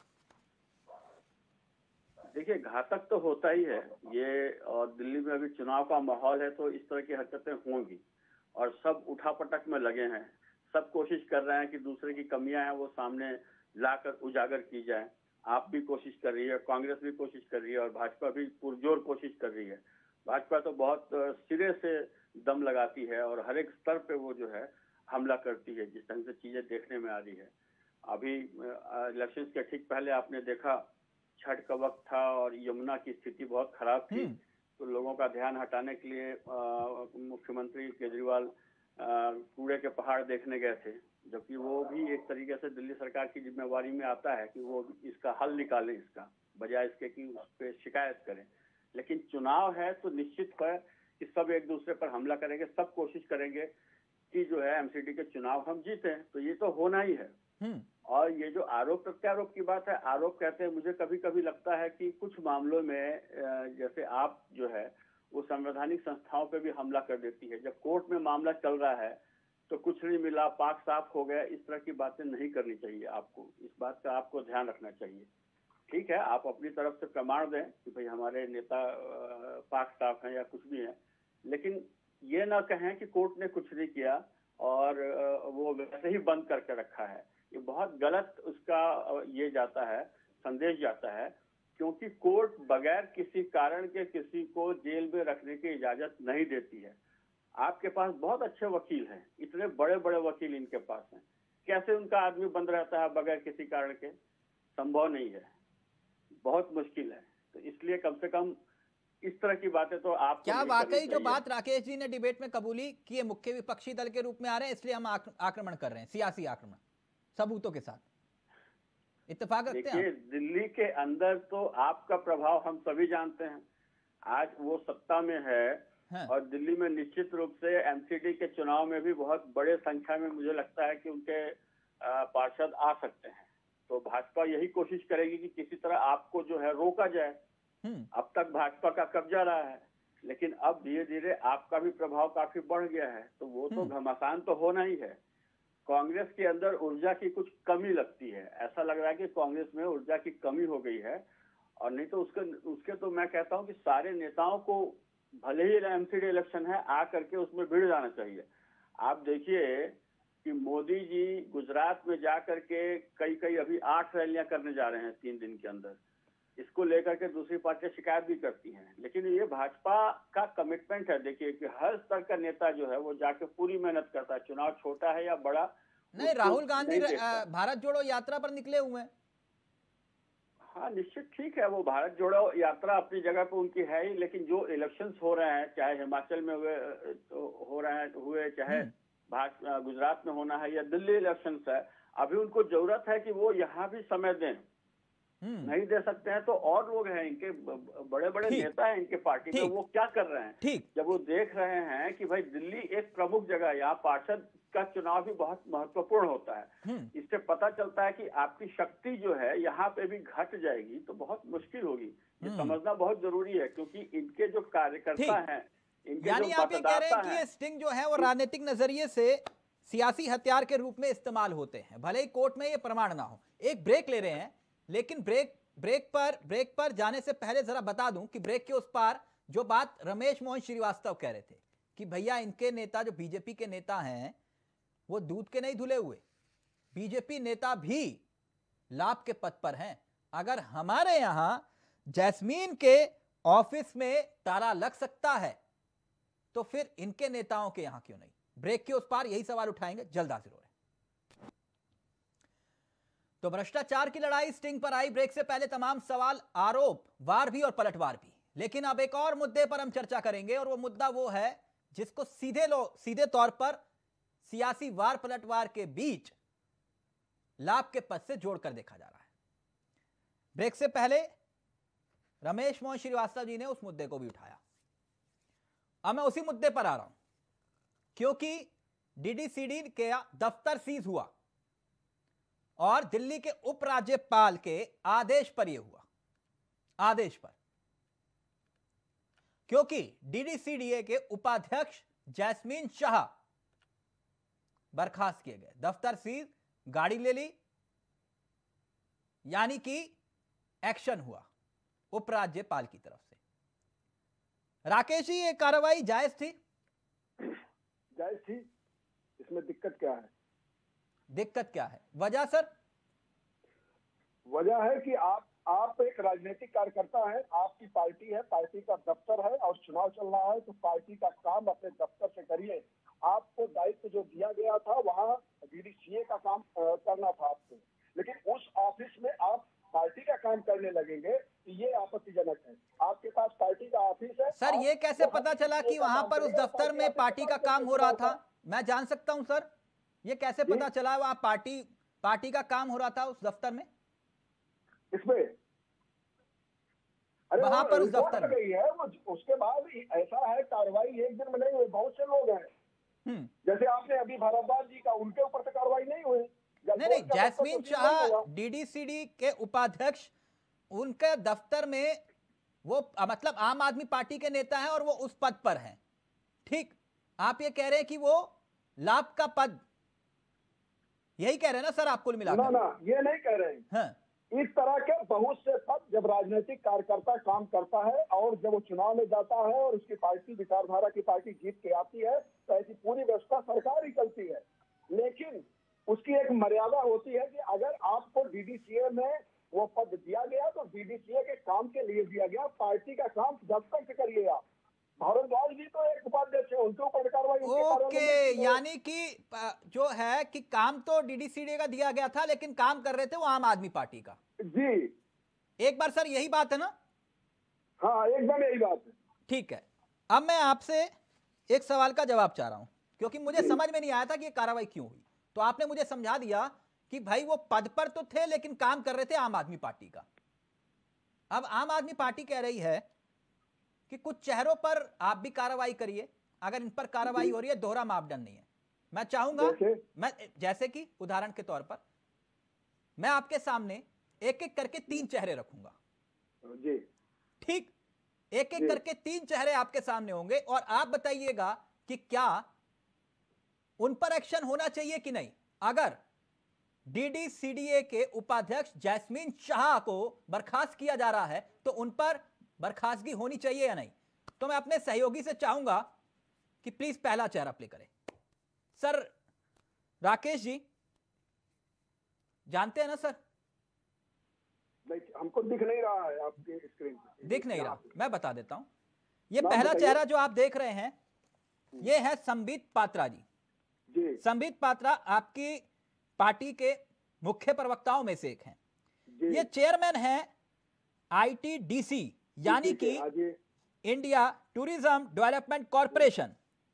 देखिए, घातक तो होता ही है ये, और दिल्ली में अभी चुनाव का माहौल है तो इस तरह की हरकतें होंगी और सब उठापटक में लगे हैं। सब कोशिश कर रहे हैं कि दूसरे की कमियां हैं वो सामने लाकर उजागर की जाए। आप भी कोशिश कर रही है, कांग्रेस भी कोशिश कर रही है और भाजपा भी पुरजोर कोशिश कर रही है। भाजपा तो बहुत सिरे से दम लगाती है और हर एक स्तर पे वो जो है हमला करती है, जिस ढंग से चीजें देखने में आ रही है। अभी इलेक्शन के ठीक पहले आपने देखा, छठ का वक्त था और यमुना की स्थिति बहुत खराब थी, तो लोगों का ध्यान हटाने के लिए मुख्यमंत्री केजरीवाल कूड़े के पहाड़ देखने गए थे, जबकि वो भी एक तरीके से दिल्ली सरकार की जिम्मेवारी में आता है कि वो इसका हल निकाले, इसका बजाय इसके कि उस पर शिकायत करें। लेकिन चुनाव है तो निश्चित है कि सब एक दूसरे पर हमला करेंगे, सब कोशिश करेंगे कि जो है एमसीडी के चुनाव हम जीते, तो ये तो होना ही है। और ये जो आरोप प्रत्यारोप की बात है, आरोप कहते हैं, मुझे कभी कभी लगता है कि कुछ मामलों में जैसे आप जो है वो संवैधानिक संस्थाओं पे भी हमला कर देती है। जब कोर्ट में मामला चल रहा है तो कुछ नहीं मिला, पाक साफ हो गया, इस तरह की बातें नहीं करनी चाहिए। आपको इस बात का आपको ध्यान रखना चाहिए। ठीक है, आप अपनी तरफ से प्रमाण दें कि भाई हमारे नेता पाक साफ हैं या कुछ भी है, लेकिन ये ना कहें कि कोर्ट ने कुछ नहीं किया और वो वैसे ही बंद करके रखा है। ये बहुत गलत उसका ये जाता है, संदेश जाता है, क्योंकि कोर्ट बगैर किसी कारण के किसी को जेल में रखने की इजाजत नहीं देती है। आपके पास बहुत अच्छे वकील हैं, इतने बड़े बड़े वकील इनके पास हैं, कैसे उनका आदमी बंद रहता है बगैर किसी कारण के? संभव नहीं है, बहुत मुश्किल है। तो इसलिए कम से कम इस तरह की बातें तो आप क्या वाकई जो बात राकेश जी ने डिबेट में कबूली कि ये मुख्य विपक्षी दल के रूप में आ रहे हैं, इसलिए हम आक्रमण कर रहे हैं, सियासी आक्रमण सबूतों के साथ? इत्तेफाक रखते हैं देखिए, दिल्ली के अंदर तो आपका प्रभाव हम सभी जानते हैं। आज वो सत्ता में है हाँ। और दिल्ली में निश्चित रूप से एमसीडी के चुनाव में भी बहुत बड़े संख्या में मुझे लगता है कि उनके पार्षद आ सकते हैं। तो भाजपा यही कोशिश करेगी कि किसी तरह आपको जो है रोका जाए। अब तक भाजपा का कब्जा रहा है, लेकिन अब धीरे धीरे आपका भी प्रभाव काफी बढ़ गया है, तो वो तो घमासान तो होना ही है। कांग्रेस के अंदर ऊर्जा की कुछ कमी लगती है, ऐसा लग रहा है कि कांग्रेस में ऊर्जा की कमी हो गई है। और नहीं तो उसके तो मैं कहता हूं कि सारे नेताओं को, भले ही एमसीडी इलेक्शन है, आ करके उसमें भिड़ जाना चाहिए। आप देखिए कि मोदी जी गुजरात में जा करके कई अभी 8 रैलियां करने जा रहे हैं 3 दिन के अंदर। इसको लेकर के दूसरी पार्टियां शिकायत भी करती हैं, लेकिन ये भाजपा का कमिटमेंट है। देखिए कि हर स्तर का नेता जो है वो जाके पूरी मेहनत करता है, चुनाव छोटा है या बड़ा। नहीं, राहुल गांधी भारत जोड़ो यात्रा पर निकले हुए हैं। हाँ, निश्चित ठीक है, वो भारत जोड़ो यात्रा अपनी जगह पे उनकी है ही, लेकिन जो इलेक्शंस हो रहे हैं, चाहे हिमाचल में हुए चाहे गुजरात में होना है या दिल्ली इलेक्शंस है, अभी उनको जरूरत है कि वो यहाँ भी समय दें। नहीं दे सकते हैं तो और लोग हैं, इनके बड़े बड़े नेता हैं इनके पार्टी में, वो क्या कर रहे हैं? जब वो देख रहे हैं कि भाई दिल्ली एक प्रमुख जगह है, यहाँ पार्षद का चुनाव भी बहुत महत्वपूर्ण होता है, इससे पता चलता है कि आपकी शक्ति जो है यहाँ पे भी घट जाएगी तो बहुत मुश्किल होगी। ये समझना बहुत जरूरी है, क्योंकि इनके जो कार्यकर्ता हैं, यानी आप ये कह रहे हैं कि ये स्टिंग जो है वो राजनीतिक नजरिए से सियासी हथियार के रूप में इस्तेमाल होते हैं, भले ही कोर्ट में ये प्रमाण ना हो। एक ब्रेक ले रहे हैं, लेकिन ब्रेक पर जाने से पहले जरा बता दूं कि ब्रेक के उस पार जो बात रमेश मोहन श्रीवास्तव कह रहे थे कि भैया इनके नेता जो बीजेपी के नेता हैं वो दूध के नहीं धुले हुए, बीजेपी नेता भी लाभ के पद पर हैं। अगर हमारे यहां जैस्मीन के ऑफिस में ताला लग सकता है तो फिर इनके नेताओं के यहां क्यों नहीं? ब्रेक के उस पार यही सवाल उठाएंगे, जल्द हाजिर हो रहे हैं। तो भ्रष्टाचार की लड़ाई स्टिंग पर आई। ब्रेक से पहले तमाम सवाल, आरोप, वार भी और पलटवार भी, लेकिन अब एक और मुद्दे पर हम चर्चा करेंगे और वो मुद्दा वो है जिसको सीधे तौर पर सियासी वार पलटवार के बीच लाभ के पद से जोड़कर देखा जा रहा है। ब्रेक से पहले रमेश मोहन श्रीवास्तव जी ने उस मुद्दे को भी उठाया। अब मैं उसी मुद्दे पर आ रहा हूं, क्योंकि डीडीसीडी के दफ्तर सीज हुआ और दिल्ली के उपराज्यपाल के आदेश पर यह हुआ, आदेश पर, क्योंकि डीडीसीडीए के उपाध्यक्ष जैस्मीन शाह बर्खास्त किए गए। दफ्तर सीज, गाड़ी ले ली, यानी कि एक्शन हुआ उपराज्यपाल की तरफ से। राकेश जी, ये कार्रवाई जायज थी? जायज थी। इसमें दिक्कत क्या है? दिक्कत क्या है? वजह सर? वजह है कि आप एक राजनीतिक कार्यकर्ता है, आपकी पार्टी है, पार्टी का दफ्तर है और चुनाव चल रहा है, तो पार्टी का काम अपने दफ्तर से करिए। आपको दायित्व जो दिया गया था वहाँ डीडीसीए का काम करना था आपको, लेकिन उस ऑफिस में आप पार्टी का काम करने लगेंगे, ये आपत्तिजनक है। आपके पास पार्टी का ऑफिस है सर, ये कैसे पता चला कि वहां पर उस दफ्तर में पार्टी का काम हो रहा था? मैं जान सकता हूं सर, ये कैसे पता चला वहां पार्टी का काम हो रहा था उस दफ्तर में? इसमें वहां पर उस दफ्तर में गई है वो, उसके बाद ऐसा है कार्रवाई एक दिन में नहीं हुई, बहुत से लोग हैं। जैसे आपने अभी भारद्वाज जी का, उनके ऊपर से कार्रवाई नहीं हुई। नहीं, जैस्मीन शाह डीडीसीडी के उपाध्यक्ष, उनके दफ्तर में वो मतलब आम आदमी पार्टी के नेता हैं और वो उस पद पर हैं, ठीक? आप ये कह रहे हैं कि वो लाभ का पद, यही कह रहे हैं ना सर आप कुल मिलाकर? ना, ये नहीं कह रहे हैं। हाँ। इस तरह के बहुत से पद जब राजनीतिक कार्यकर्ता काम करता है और जब वो चुनाव में जाता है और उसकी पार्टी, विचारधारा की पार्टी जीत के आती है, तो ऐसी पूरी व्यवस्था सरकार ही चलती है। लेकिन उसकी एक मर्यादा होती है कि अगर आपको डीडीसीए में वो पद दिया गया तो डीडीसीए के काम के लिए दिया गया, पार्टी का काम दफ्तर से करिए आप। भारद्वाज जी तो एक उपाध्यक्ष है, उनके ऊपर कार्रवाई। ओके, यानी कि जो है कि काम तो डीडीसीडी का दिया गया था, लेकिन काम कर रहे थे वो आम आदमी पार्टी का। जी, एक बार सर यही बात है ना? हाँ, एकदम यही बात है। ठीक है, अब मैं आपसे एक सवाल का जवाब चाह रहा हूं, क्योंकि मुझे समझ में नहीं आया था कि ये कार्रवाई क्यों हुई। तो आपने मुझे समझा दिया कि भाई वो पद पर तो थे लेकिन काम कर रहे थे आम आदमी पार्टी का। अब आम आदमी पार्टी कह रही है कि कुछ चेहरों पर आप भी कार्रवाई करिए, अगर इन पर कार्रवाई हो रही है दोहरा मापदंड नहीं है। मैं चाहूंगा मैं जैसे कि उदाहरण के तौर पर मैं आपके सामने एक एक करके 3 चेहरे रखूंगा जी, ठीक, एक एक करके 3 चेहरे आपके सामने होंगे और आप बताइएगा कि क्या उन पर एक्शन होना चाहिए कि नहीं। अगर डीडीसीडीए के उपाध्यक्ष जैस्मीन शाह को बर्खास्त किया जा रहा है तो उन पर बर्खास्तगी होनी चाहिए या नहीं। तो मैं अपने सहयोगी से चाहूंगा कि प्लीज पहला चेहरा प्ले करें। सर राकेश जी, जानते हैं ना सर? नहीं, हमको दिख नहीं रहा है आपके स्क्रीन पे। दिख नहीं रहा, मैं बता देता हूं। ये पहला चेहरा जो आप देख रहे हैं ये है संबित पात्रा जी। संबित पात्रा आपकी पार्टी के मुख्य प्रवक्ताओं में से एक हैं। ये चेयरमैन है आईटीडीसी यानी कि India tourism development corporation.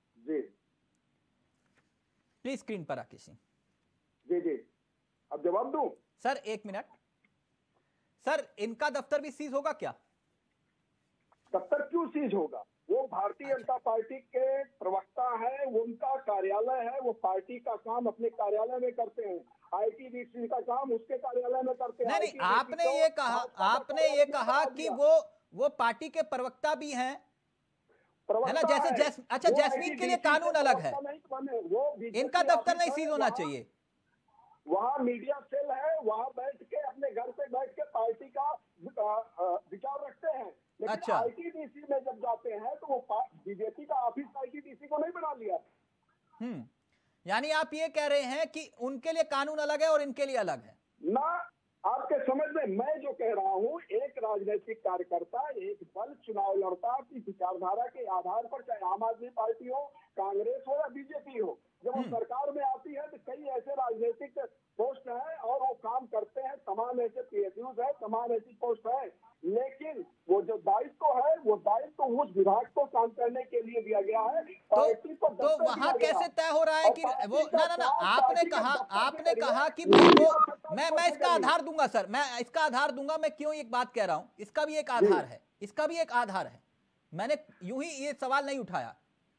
Please screen पर राकेश जी। जी, अब जवाब दूं? Sir 1 minute. सर इनका दफ्तर भी सीज होगा क्या? दफ्तर क्यों सीज होगा? वो भारतीय जनता पार्टी के प्रवक्ता है, वो उनका कार्यालय है, वो पार्टी का काम अपने कार्यालय में करते हैं, आईटीडीसी का काम उसके कार्यालय में करते हैं। नहीं, आपने ये कहा कि वो पार्टी के प्रवक्ता भी हैं, है ना? जैसे अच्छा, जैस्मीन के लिए कानून अलग है, इनका दफ्तर नहीं सीज होना चाहिए। वहाँ मीडिया सेल है, वहाँ बैठ के अपने घर पे बैठ के पार्टी का विचार रखते हैं। लेकिन अच्छा, आईटीडीसी में जब जाते हैं तो वो बीजेपी का ऑफिस आईटीडीसी को नहीं बना लिया। यानी आप ये कह रहे हैं कि उनके लिए कानून अलग है और इनके लिए अलग है ना? आपके समझ में मैं जो कह रहा हूँ, एक राजनीतिक कार्यकर्ता एक दल चुनाव लड़ता अपनी विचारधारा के आधार पर, चाहे आम आदमी पार्टी हो, कांग्रेस हो या बीजेपी हो। जब वो सरकार में आती है तो कई ऐसे राजनीतिक पोस्ट हैं और वो काम करते हैं, तमाम ऐसे पीएसयूज है, तमाम ऐसी पोस्ट है, लेकिन वो जो दायित्व है वो दायित्व उस विभाग को काम करने के लिए दिया गया है। तो वहां कैसे तय हो रहा है कि वो ना आपने कहा कि वो मैं इसका आधार दूंगा सर, मैं इसका आधार दूंगा। मैं क्यों एक बात कह रहा हूं, इसका भी एक आधार है, इसका भी एक आधार है, मैंने यूं ही ये सवाल नहीं उठाया।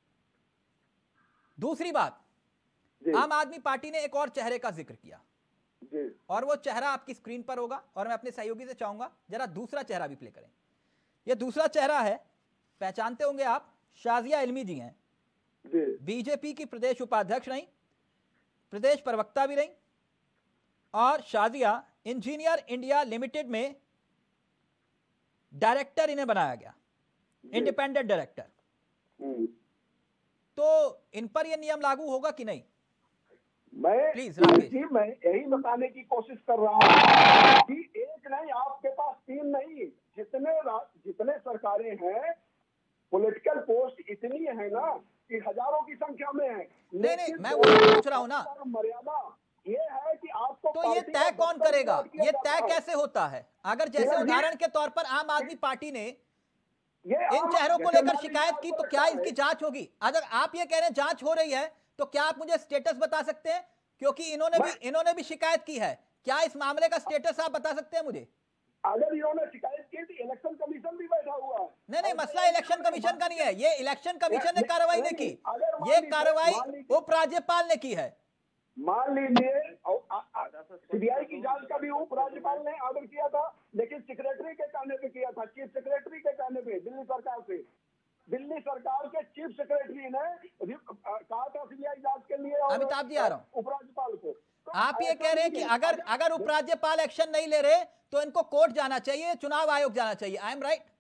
दूसरी बात, आम आदमी पार्टी ने एक और चेहरे का जिक्र किया और वो चेहरा आपकी स्क्रीन पर होगा और मैं अपने सहयोगी से चाहूंगा जरा दूसरा चेहरा भी प्ले करें। ये दूसरा चेहरा है, पहचानते होंगे आप, शाजिया इल्मी जी हैं। बीजेपी की प्रदेश उपाध्यक्ष रही, प्रदेश प्रवक्ता भी रही और शाजिया इंजीनियर इंडिया लिमिटेड में डायरेक्टर इन्हें बनाया गया, इंडिपेंडेंट डायरेक्टर। तो इन पर यह नियम लागू होगा कि नहीं? प्लीज जी, मैं यही बताने की कोशिश कर रहा हूँ कि एक नहीं, आपके पास 3 नहीं, जितने सरकारें हैं, पॉलिटिकल पोस्ट इतनी है ना कि हजारों की संख्या में है। नहीं, मैं वो पूछ रहा हूँ ना, मर्यादा ये है कि आपको तो ये तय कौन करेगा? ये तय कैसे होता है? अगर जैसे उदाहरण के तौर पर आम आदमी पार्टी ने इन चेहरों को लेकर शिकायत की तो क्या इसकी जांच होगी? अगर आप ये कह रहे हैं जांच हो रही है तो क्या आप मुझे स्टेटस बता सकते हैं? क्योंकि इन्होंने भी शिकायत की है, क्या इस मामले का स्टेटस आप बता सकते हैं मुझे? अगर इन्होंने शिकायत की तो इलेक्शन कमीशन भी बैठा हुआ है। नहीं, मसला इलेक्शन कमीशन का नहीं है, ये इलेक्शन कमीशन ने कार्रवाई नहीं की, ये कार्रवाई उपराज्यपाल ने की है। मान लीजिए सीबीआई की जांच का भी उपराज्यपाल ने ऑर्डर किया था, लेकिन सेक्रेटरी के कहने पे किया था, चीफ सेक्रेटरी के कहने पे, दिल्ली सरकार से। दिल्ली सरकार के चीफ सेक्रेटरी ने कहा था सीबीआई जांच के लिए, अमिताभ जी आ रहा हूं, उपराज्यपाल को। तो आप ये कह रहे हैं कि अगर उपराज्यपाल एक्शन नहीं ले रहे तो इनको कोर्ट जाना चाहिए, चुनाव आयोग जाना चाहिए। I am right?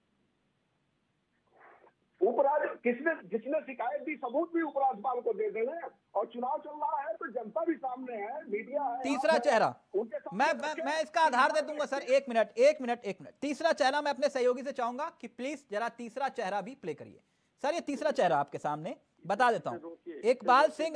जिसने शिकायत दी सबूत भी उपराज्यपाल को दे देने, और चुनाव चल रहा है तो जनता भी सामने है, मीडिया है। तीसरा चेहरा मैं इसका आधार दे दूंगा सर। एक मिनट। तीसरा चेहरा मैं अपने सहयोगी से चाहूंगा कि प्लीज जरा तीसरा चेहरा भी प्ले करिए। सर ये तीसरा चेहरा आपके सामने बता देता हूं, इकबाल सिंह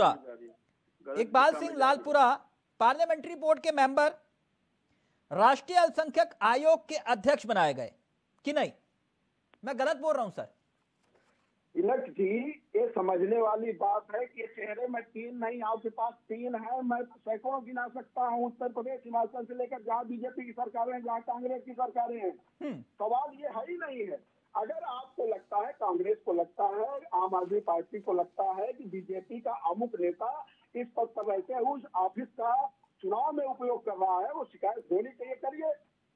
लालपुरा पार्लियामेंट्री बोर्ड के मेंबर, राष्ट्रीय अल्पसंख्यक आयोग के अध्यक्ष बनाए गए कि नहीं? मैं गलत बोल रहा हूं सर? तिलक जी, ये समझने वाली बात है कि चेहरे में 3 नहीं, आपके पास 3 है, मैं सैकड़ों गिना सकता हूँ। उत्तर प्रदेश, हिमाचल से लेकर जहाँ बीजेपी की सरकारें हैं, जहाँ कांग्रेस की सरकारें हैं, सवाल ये है ही नहीं है। अगर आपको लगता है, कांग्रेस को लगता है, आम आदमी पार्टी को लगता है कि बीजेपी का अमुक नेता इस पद पर रहते हैं, उस ऑफिस का चुनाव में उपयोग कर रहा है, वो शिकायत होनी चाहिए, करिए।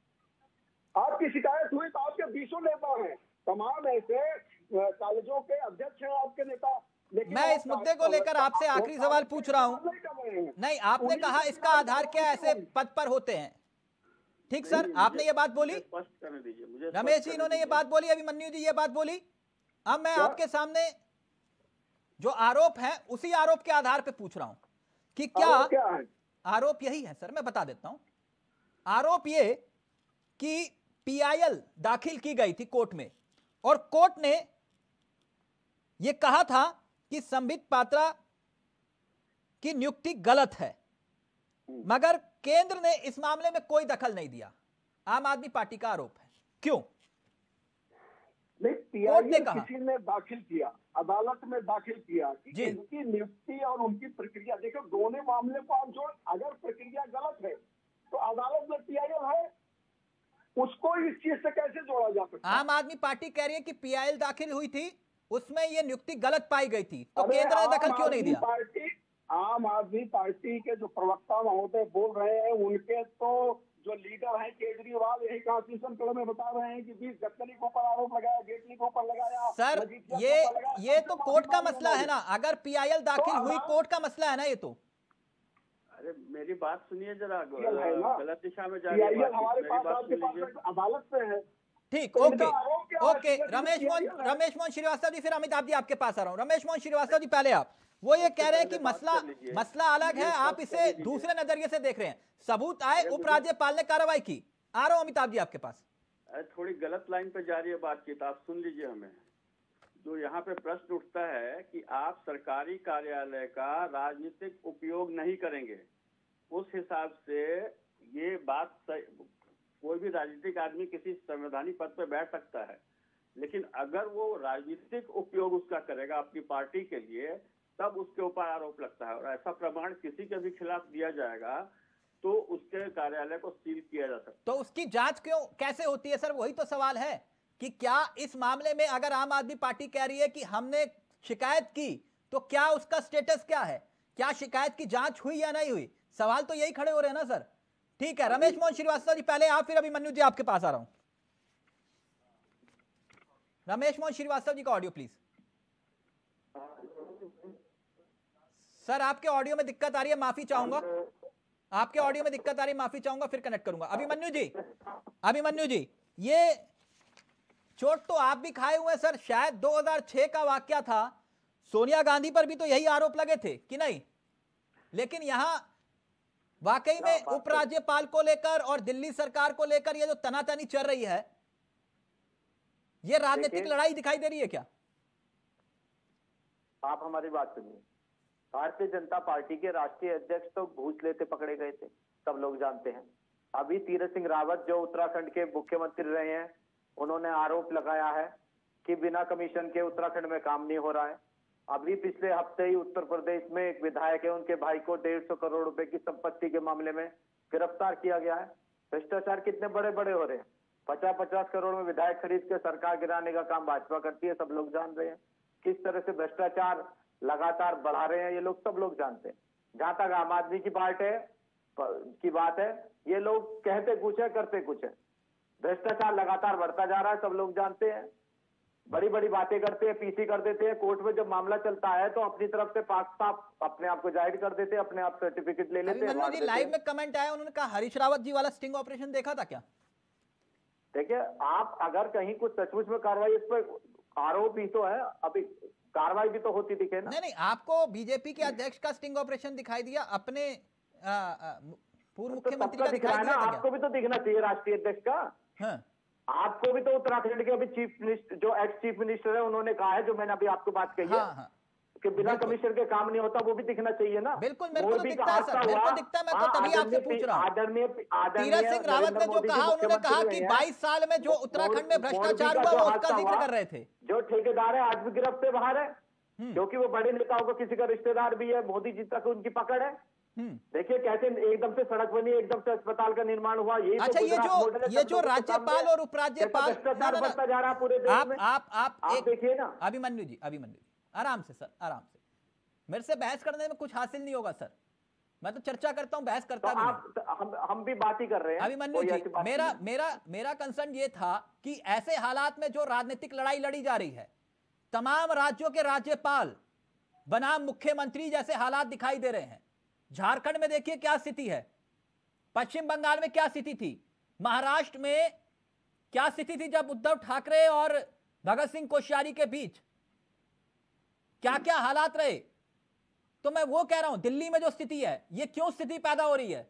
आपकी शिकायत हुई तो आपके 20 नेता हैं, तमाम ऐसे कॉलेजों के अध्यक्ष हैं आपके नेता। लेकिन मैं इस मुद्दे को लेकर आपसे आखिरी सवाल पूछ रहा हूं। नहीं, आपने कहा इसका आधार क्या ऐसे पद पर होते हैं। ठीक सर, आपने ये बात बोली, स्पष्ट करने दीजिए मुझे। रमेश जी इन्होंने ये बात बोली, अभिमन्यु जी ये बात बोली। अब मैं आपके सामने जो आरोप है उसी आरोप के आधार पे पूछ रहा हूं कि क्या है? आरोप यही है सर, मैं बता देता हूं। आरोप ये कि पीआईएल दाखिल की गई थी कोर्ट में और कोर्ट ने यह कहा था कि संबित पात्रा की नियुक्ति गलत है, मगर केंद्र ने इस मामले में कोई दखल नहीं दिया। आम आदमी पार्टी का आरोप है। क्यों? नहीं, पीआईएल किसी ने दाखिल किया, अदालत में दाखिल किया कि इनकी नियुक्ति और उनकी प्रक्रिया, देखो दोनों मामले को आप जोड़, अगर प्रक्रिया गलत है तो अदालत में पीआईएल है, उसको इस चीज से कैसे जोड़ा जा सकता है? आम आदमी पार्टी कह रही है कि पीआईएल दाखिल हुई थी, उसमें यह नियुक्ति गलत पाई गई थी, तो केंद्र ने दखल क्यों नहीं दिया? आम आदमी पार्टी के जो प्रवक्ता महोदय बोल रहे हैं, उनके तो जो लीडर हैं केजरीवाल, यही कॉन्स्टिट्यूशन क्लब में बता रहे हैं कि 20 गडकरी के ऊपर आरोप लगाया, जेटली के ऊपर लगाया। सर ये तो कोर्ट का मसला है ना, अगर पीआईएल दाखिल हुई कोर्ट का मसला है ना ये तो। अरे मेरी बात सुनिए जरा, गलत दिशा में जा रही है। हमारे पास अदालत में है। ठीक, ओके रमेश मोहन श्रीवास्तव जी, फिर अमिताभ जी आपके पास आ रहा हूं। रमेश मोहन श्रीवास्तव जी, पहले आप, वो ये कह रहे हैं कि मसला अलग है, आप इसे दूसरे नजरिए से देख रहे हैं। सबूत आए, उपराज्यपाल ने कार्रवाई की। आ रहा हूं अमिताभ जी आपके पास। थोड़ी गलत लाइन पे जा रही है बातचीत, आप सुन लीजिए हमें। जो यहाँ पे प्रश्न उठता है कि आप सरकारी कार्यालय का राजनीतिक उपयोग नहीं करेंगे, उस हिसाब से ये बात कोई भी राजनीतिक आदमी किसी संवैधानिक पद पर बैठ सकता है, लेकिन अगर वो राजनीतिक उपयोग उसका करेगा अपनी पार्टी के लिए, तब उसके ऊपर आरोप लगता है। और ऐसा प्रमाण किसी के भी खिलाफ दिया जाएगा तो उसके कार्यालय को सील किया जा सकता है। तो उसकी जांच क्यों कैसे होती है सर? वही तो सवाल है कि क्या इस मामले में अगर आम आदमी पार्टी कह रही है कि हमने शिकायत की, तो क्या उसका स्टेटस क्या है? क्या शिकायत की जांच हुई या नहीं हुई? सवाल तो यही खड़े हो रहे हैं ना सर। ठीक है, रमेश मोहन श्रीवास्तव जी पहले आप, फिर अभिमन्यु जी आपके पास आ रहा हूं। रमेश मोहन श्रीवास्तव जी का ऑडियो प्लीज। सर आपके ऑडियो में दिक्कत आ रही है, माफी चाहूंगा। आपके ऑडियो में दिक्कत आ रही है, माफी चाहूंगा, फिर कनेक्ट करूंगा। अभिमन्यु जी ये चोट तो आप भी खाए हुए हैं सर। शायद 2006 का वाकया था, सोनिया गांधी पर भी तो यही आरोप लगे थे कि नहीं? लेकिन यहां वाकई में उपराज्यपाल को लेकर और दिल्ली सरकार को लेकर ये जो तनातनी चल रही है, ये राजनीतिक लड़ाई दिखाई दे रही है क्या? आप हमारी बात सुनिए। भारतीय जनता पार्टी के राष्ट्रीय अध्यक्ष तो घूस लेते पकड़े गए थे, सब लोग जानते हैं। अभी तीरथ सिंह रावत जो उत्तराखंड के मुख्यमंत्री रहे हैं, उन्होंने आरोप लगाया है कि बिना कमीशन के उत्तराखंड में काम नहीं हो रहा है। अभी पिछले हफ्ते ही उत्तर प्रदेश में एक विधायक है, उनके भाई को 150 करोड़ रुपए की संपत्ति के मामले में गिरफ्तार किया गया है। भ्रष्टाचार कितने बड़े बड़े हो रहे हैं। 50-50 करोड़ में विधायक खरीद के सरकार गिराने का काम भाजपा करती है, सब लोग जान रहे हैं। किस तरह से भ्रष्टाचार लगातार बढ़ा रहे हैं ये लोग, सब लोग जानते हैं। जहां तक आम आदमी की पार्टी की बात है, ये लोग कहते कुछ है करते कुछ है। भ्रष्टाचार लगातार बढ़ता जा रहा है, सब लोग जानते हैं। बड़ी बड़ी बातें करते हैं, पीसी कर देते हैं। कोर्ट में जब मामला चलता है तो अपनी तरफ से पाक साफ अपने आप को जाहिर कर देते हैं, अपने आप सर्टिफिकेट ले लेते हैं। लाइव में कमेंट आया, उन्होंने कहा हरीश रावत जी वाला स्टिंग ऑपरेशन देखा था क्या? देखिए, आप अगर कहीं कुछ सचमुच में कार्रवाई, इस पर आरोप ही तो है, अभी कार्रवाई भी तो होती दिखे ना। नहीं, आपको बीजेपी के अध्यक्ष का स्टिंग ऑपरेशन दिखाई दिया, अपने पूर्व मुख्यमंत्री का दिखाई दिया? आपको भी तो दिखना चाहिए राष्ट्रीय अध्यक्ष का। हाँ। आपको भी तो उत्तराखंड के अभी चीफ मिनिस्टर, जो एक्स चीफ मिनिस्टर है, उन्होंने कहा है, जो मैंने अभी आपको बात कही है, कि बिना कमीशन के काम नहीं होता, वो भी दिखना चाहिए ना। बिल्कुल, मेरे को तो दिखता है सर, मेरे को दिखता है, मैं तो तभी आपसे पूछ रहा हूँ। तीरथ सिंह रावत ने जो कहा, उन्होंने कहा कि 22 साल में जो उत्तराखंड में भ्रष्टाचार हुआ वो उसका जिक्र कर रहे थे। जो ठेकेदार है आज भी गिरफ्त से बाहर है, क्योंकि वो बड़े नेताओं को किसी का रिश्तेदार भी है, मोदी जी तक उनकी पकड़ है। देखिए कैसे एकदम से सड़क बनी, एकदम से अस्पताल का निर्माण हुआ। यही अच्छा, ये जो राज्यपाल और उपराज्यपाल बढ़ता जा रहा है पूरे देश में। आप देखिए ना। अभिमन्यु जी आराम से सर, आराम से। मेरे से बहस करने में कुछ हासिल नहीं होगा सर, मैं तो चर्चा करता हूं, बहस करता भी नहीं। हम भी बात ही कर रहे हैं। अभिमन्यु जी, मेरा कंसर्न ये था कि ऐसे हालात में जो राजनीतिक लड़ाई लड़ी जा रही है, तमाम राज्यों के राज्यपाल बनाम मुख्यमंत्री जैसे हालात दिखाई दे रहे हैं। झारखंड में देखिए क्या स्थिति है, पश्चिम बंगाल में क्या स्थिति थी, महाराष्ट्र में क्या स्थिति थी जब उद्धव ठाकरे और भगत सिंह कोश्यारी के बीच क्या क्या हालात रहे। तो मैं वो कह रहा हूं, दिल्ली में जो स्थिति है, ये क्यों स्थिति पैदा हो रही है?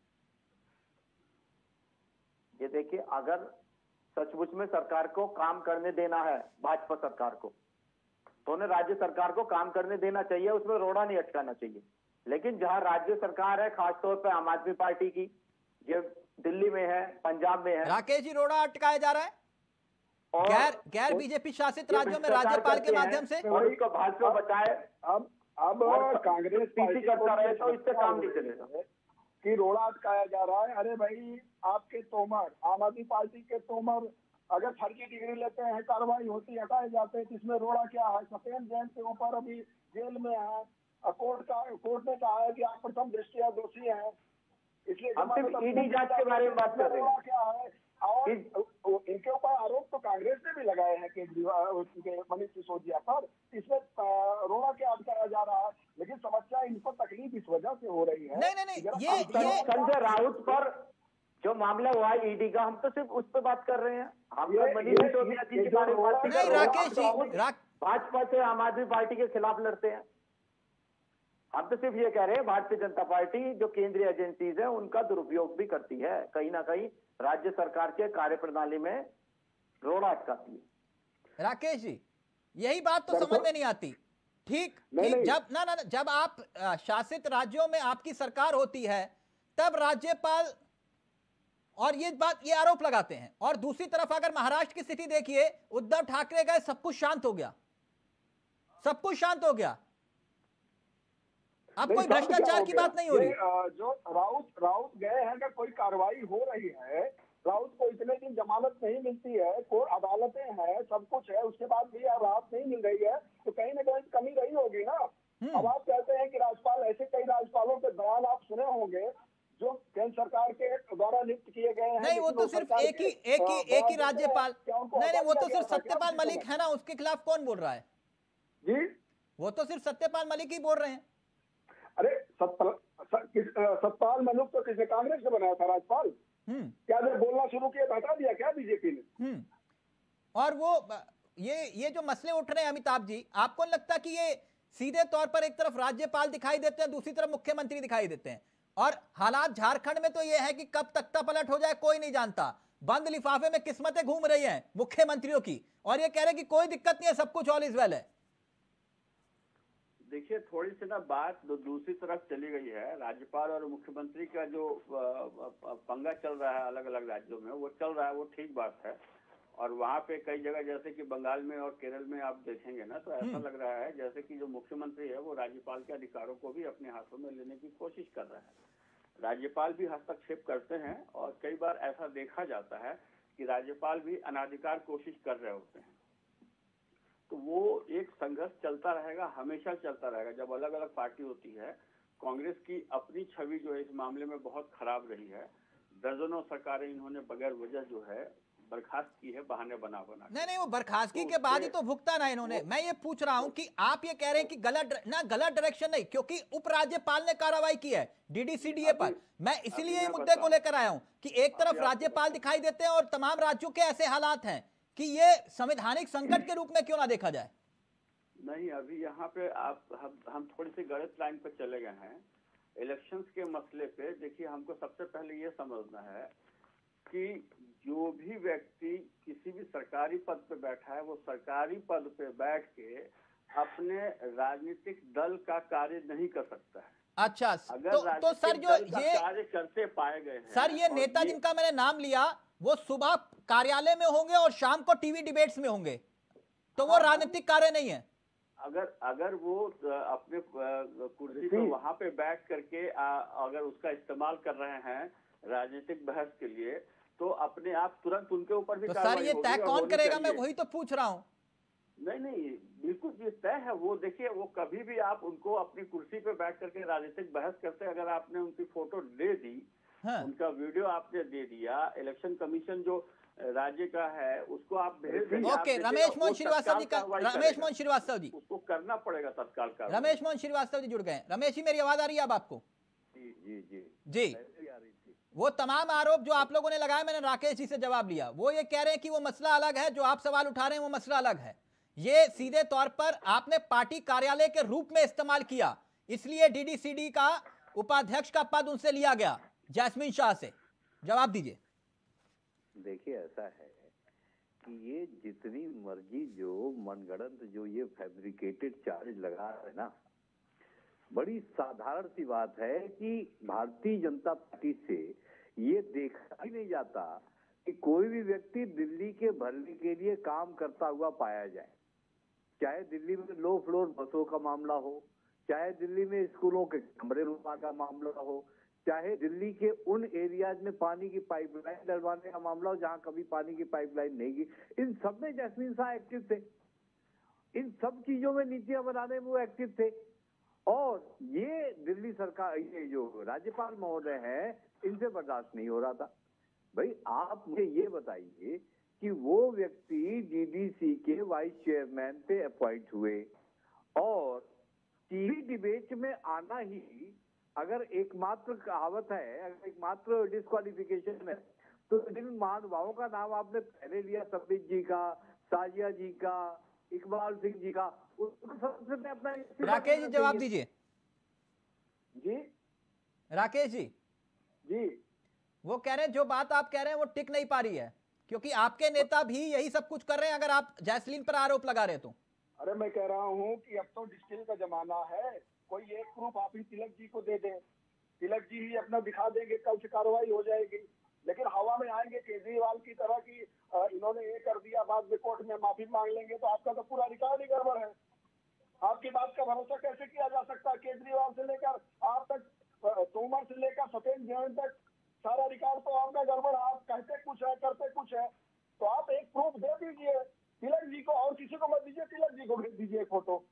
ये देखिए, अगर सचमुच में सरकार को काम करने देना है, भाजपा सरकार को, तो उन्हें राज्य सरकार को काम करने देना चाहिए, उसमें रोड़ा नहीं अटकाना चाहिए। लेकिन जहां राज्य सरकार है, खासतौर पर आम आदमी पार्टी की, जो दिल्ली में है, पंजाब में है, राकेश जी, रोड़ा अटकाया जा रहा है और गैर बीजेपी शासित राज्यों में राज्यपाल के माध्यम से, और उसको भाजपा बचाए। अब कांग्रेस पार्टी करता रहे तो इससे काम नहीं चलेगा कि रोड़ा अटकाया जा रहा है। अरे भाई, आपके तोमर, आम आदमी पार्टी के तोमर अगर फर्जी डिग्री लेते हैं, कार्रवाई होती, हटाए जाते हैं, तो इसमें रोड़ा क्या है? सत्येंद्र जैन के ऊपर अभी जेल में है, कोर्ट ने कहा है कि आप प्रथम दृष्टया दोषी हैं, इसलिए ईडी जांच के बारे में बात कर रहे हैं। क्या है? और इनके ऊपर आरोप तो कांग्रेस ने भी लगाए हैं केजरीवाल, मनीष सिसोदिया पर। इसमें रोड़ा क्या अटकाया जा रहा है? लेकिन समस्या इन पर तकलीफ इस वजह से हो रही है। नहीं, ये संजय राउत पर जो मामला हुआ है ईडी का, हम तो सिर्फ उस पर बात कर रहे हैं। हम मनीष सिसोदिया जी के बारे में बात नहीं। राकेश जी, भाजपा से आम आदमी पार्टी के खिलाफ लड़ते हैं। हम तो सिर्फ ये कह रहे हैं, भारतीय जनता पार्टी जो केंद्रीय एजेंसीज है उनका दुरुपयोग भी करती है, कहीं ना कहीं राज्य सरकार के कार्यप्रणाली में रोड़ा अटकाती है। राकेश जी, यही बात तो समझ में नहीं आती। ठीक, जब आप शासित राज्यों में आपकी सरकार होती है, तब राज्यपाल और ये आरोप लगाते हैं, और दूसरी तरफ अगर महाराष्ट्र की स्थिति देखिए, उद्धव ठाकरे गए, सब कुछ शांत हो गया, सब कुछ शांत हो गया। अब कोई भ्रष्टाचार की बात नहीं हो रही। जो राउत गए हैं, अगर कोई कार्रवाई हो रही है, राउत को इतने दिन जमानत नहीं मिलती है, कोर्ट अदालतें हैं, सब कुछ है, उसके बाद भी राहत नहीं मिल रही है, तो कहीं ना कहीं कमी रही होगी ना। अब आप कहते हैं कि राज्यपाल, ऐसे कई राज्यपालों के बयान आप सुने होंगे जो केंद्र सरकार के द्वारा नियुक्त किए गए हैं। नहीं, वो तो सिर्फ एक ही राज्यपाल, नहीं, वो तो सिर्फ सत्यपाल मलिक है ना, उसके खिलाफ कौन बोल रहा है जी? वो तो सिर्फ सत्यपाल मलिक ही बोल रहे हैं। अरे सतपाल मलिक तो किसने, कांग्रेस ने बनाया था राज्यपाल। क्या जब बोलना शुरू किया तो हटा दिया क्या बीजेपी ने? और वो ये जो मसले उठ रहे हैं अमिताभ जी, आपको लगता कि ये सीधे तौर पर एक तरफ राज्यपाल दिखाई देते हैं, दूसरी तरफ मुख्यमंत्री दिखाई देते हैं, और हालात झारखंड में तो ये है कि कब तख्ता पलट हो जाए कोई नहीं जानता। बंद लिफाफे में किस्मतें घूम रही हैं मुख्यमंत्रियों की, और ये कह रहे कि कोई दिक्कत नहीं है, सब कुछ ऑल इज वेल है। देखिए, थोड़ी सी ना बात दूसरी तरफ चली गई है। राज्यपाल और मुख्यमंत्री का जो पंगा चल रहा है अलग अलग राज्यों में, वो चल रहा है, वो ठीक बात है। और वहाँ पे कई जगह जैसे कि बंगाल में और केरल में आप देखेंगे ना, तो ऐसा लग रहा है जैसे कि जो मुख्यमंत्री है वो राज्यपाल के अधिकारों को भी अपने हाथों में लेने की कोशिश कर रहा है। राज्यपाल भी हस्तक्षेप करते हैं, और कई बार ऐसा देखा जाता है कि राज्यपाल भी अनाधिकार कोशिश कर रहे होते हैं। तो वो एक संघर्ष चलता रहेगा, हमेशा चलता रहेगा। जब अलग अलग पार्टी होती है, कांग्रेस की अपनी छवि जो है इस मामले में बहुत खराब रही है। दर्जनों सरकारें इन्होंने बगैर वजह जो है बर्खास्त की है, बहाने बना। नहीं, वो बर्खास्तगी के बाद ही तो भुगता ना इन्होंने। मैं ये पूछ रहा हूं कि आप ये कह रहे हैं कि गलत डायरेक्शन नहीं, क्योंकि उपराज्यपाल ने कार्रवाई की है DDCDA पर। मैं इसीलिए मुद्दे को लेकर आया हूं कि एक तरफ राज्यपाल दिखाई देते हैं और तमाम राज्यों के ऐसे हालात हैं कि ये संवैधानिक संकट के रूप में क्यों ना देखा जाए। नहीं, अभी यहाँ पे हम थोड़ी सी गलत लाइन पे चले गए हैं। इलेक्शंस के मसले पे देखिए, हमको सबसे पहले ये समझना है कि जो भी व्यक्ति किसी भी सरकारी पद पे बैठा है, वो सरकारी पद पे बैठ के अपने राजनीतिक दल का कार्य नहीं कर सकता है। अच्छा, अगर तो सर जो ये कार्य करते पाए गए हैं, सर ये नेता जिनका मैंने नाम लिया वो सुबह कार्यालय में होंगे और शाम को टीवी डिबेट्स में होंगे, तो वो राजनीतिक कार्य नहीं है। अगर वो अपने कुर्सी पर वहां पे बैठ करके अगर उसका इस्तेमाल कर रहे हैं राजनीतिक बहस के लिए, तो अपने आप तुरंत उनके ऊपर भी तो सर ये तय कौन करेगा, मैं वही तो पूछ रहा हूँ। नहीं, बिल्कुल ये तय है। वो देखिए, वो कभी भी आप उनको अपनी कुर्सी पे बैठ करके राजनीतिक बहस करते, अगर आपने उनकी फोटो दे दी, हाँ। उनका वीडियो आपने दे दिया, इलेक्शन कमीशन जो राज्य का है उसको आप भेज देंगे। ओके, रमेश मोहन श्रीवास्तव जी उसको करना पड़ेगा तत्काल का। रमेश मोहन श्रीवास्तव जी जुड़ गए। रमेश जी, मेरी आवाज आ रही है अब आपको? जी वो तमाम आरोप जो आप लोगों ने लगाए, मैंने राकेश जी से जवाब लिया। वो ये कह रहे हैं कि वो मसला अलग है, जो आप सवाल उठा रहे हैं वो मसला अलग है। ये सीधे तौर पर आपने पार्टी कार्यालय के रूप में इस्तेमाल किया, इसलिए डीडीसीडी का उपाध्यक्ष का पद उनसे लिया गया जैस्मिन शाह से। जवाब दीजिए। देखिए, ऐसा है कि ये जितनी मर्जी जो मनगढ़ंत जो ये फैब्रिकेटेड चार्ज लगा रहे हैं ना, बड़ी साधारण सी बात है कि भारतीय जनता पार्टी से ये देखा ही नहीं जाता कि कोई भी व्यक्ति दिल्ली के भरने के लिए काम करता हुआ पाया जाए। चाहे दिल्ली में लो फ्लोर बसों का मामला हो, चाहे दिल्ली में स्कूलों के कमरे रूपा का मामला हो, चाहे दिल्ली के उन एरियाज में पानी की पाइपलाइन डलवाने का मामला हो जहां कभी पानी की पाइपलाइन नहीं की, इन सब में जैस्मिन शाह एक्टिव थे। इन सब चीजों में नीतियां बनाने में वो एक्टिव थे। और ये दिल्ली सरकार, ये जो राज्यपाल महोदय हैं, इनसे बर्दाश्त नहीं हो रहा था। भाई आप मुझे ये बताइए कि वो व्यक्ति डीडीसी के वाइस चेयरमैन पे अपॉइंट हुए और टीवी डिबेट में आना ही अगर एकमात्र कहावत है, अगर एकमात्र डिस्क्वालिफिकेशन है, तो जिन महानुभावों का नाम आपने पहले लिया, संबित जी का, साजिया जी का, इकबाल सिंह जी का, उसको सबसे अपना। राकेश जी जवाब दीजिए। जी राकेश जी, वो कह रहे हैं जो बात आप कह रहे हैं वो टिक नहीं पा रही है, क्योंकि आपके नेता भी यही सब कुछ कर रहे हैं, अगर आप जैस्मिन पर आरोप लगा रहे तो। अरे मैं कह रहा हूँ कि अब तो डिजिटल का जमाना है, कोई एक प्रूफ आप ही तिलक जी को दे दें, तिलक जी ही अपना दिखा देंगे, कल से कार्रवाई हो जाएगी। लेकिन हवा में आएंगे केजरीवाल की तरह की इन्होंने ये कर दिया, बाद में कोर्ट में माफी मांग लेंगे, तो आपका तो पूरा रिकॉर्ड ही गड़बड़ है। आपकी बात का भरोसा कैसे किया जा सकता है? केजरीवाल से लेकर आप तक, तोमर से लेकर सत्येंद्र जैन तक, सारा रिकॉर्ड तो आपका गड़बड़। आप कहते कुछ है, करते कुछ है। तो आप एक प्रूफ दे दीजिए तिलक जी को, और किसी को मत दीजिए, तिलक जी को भेज दीजिए फोटो।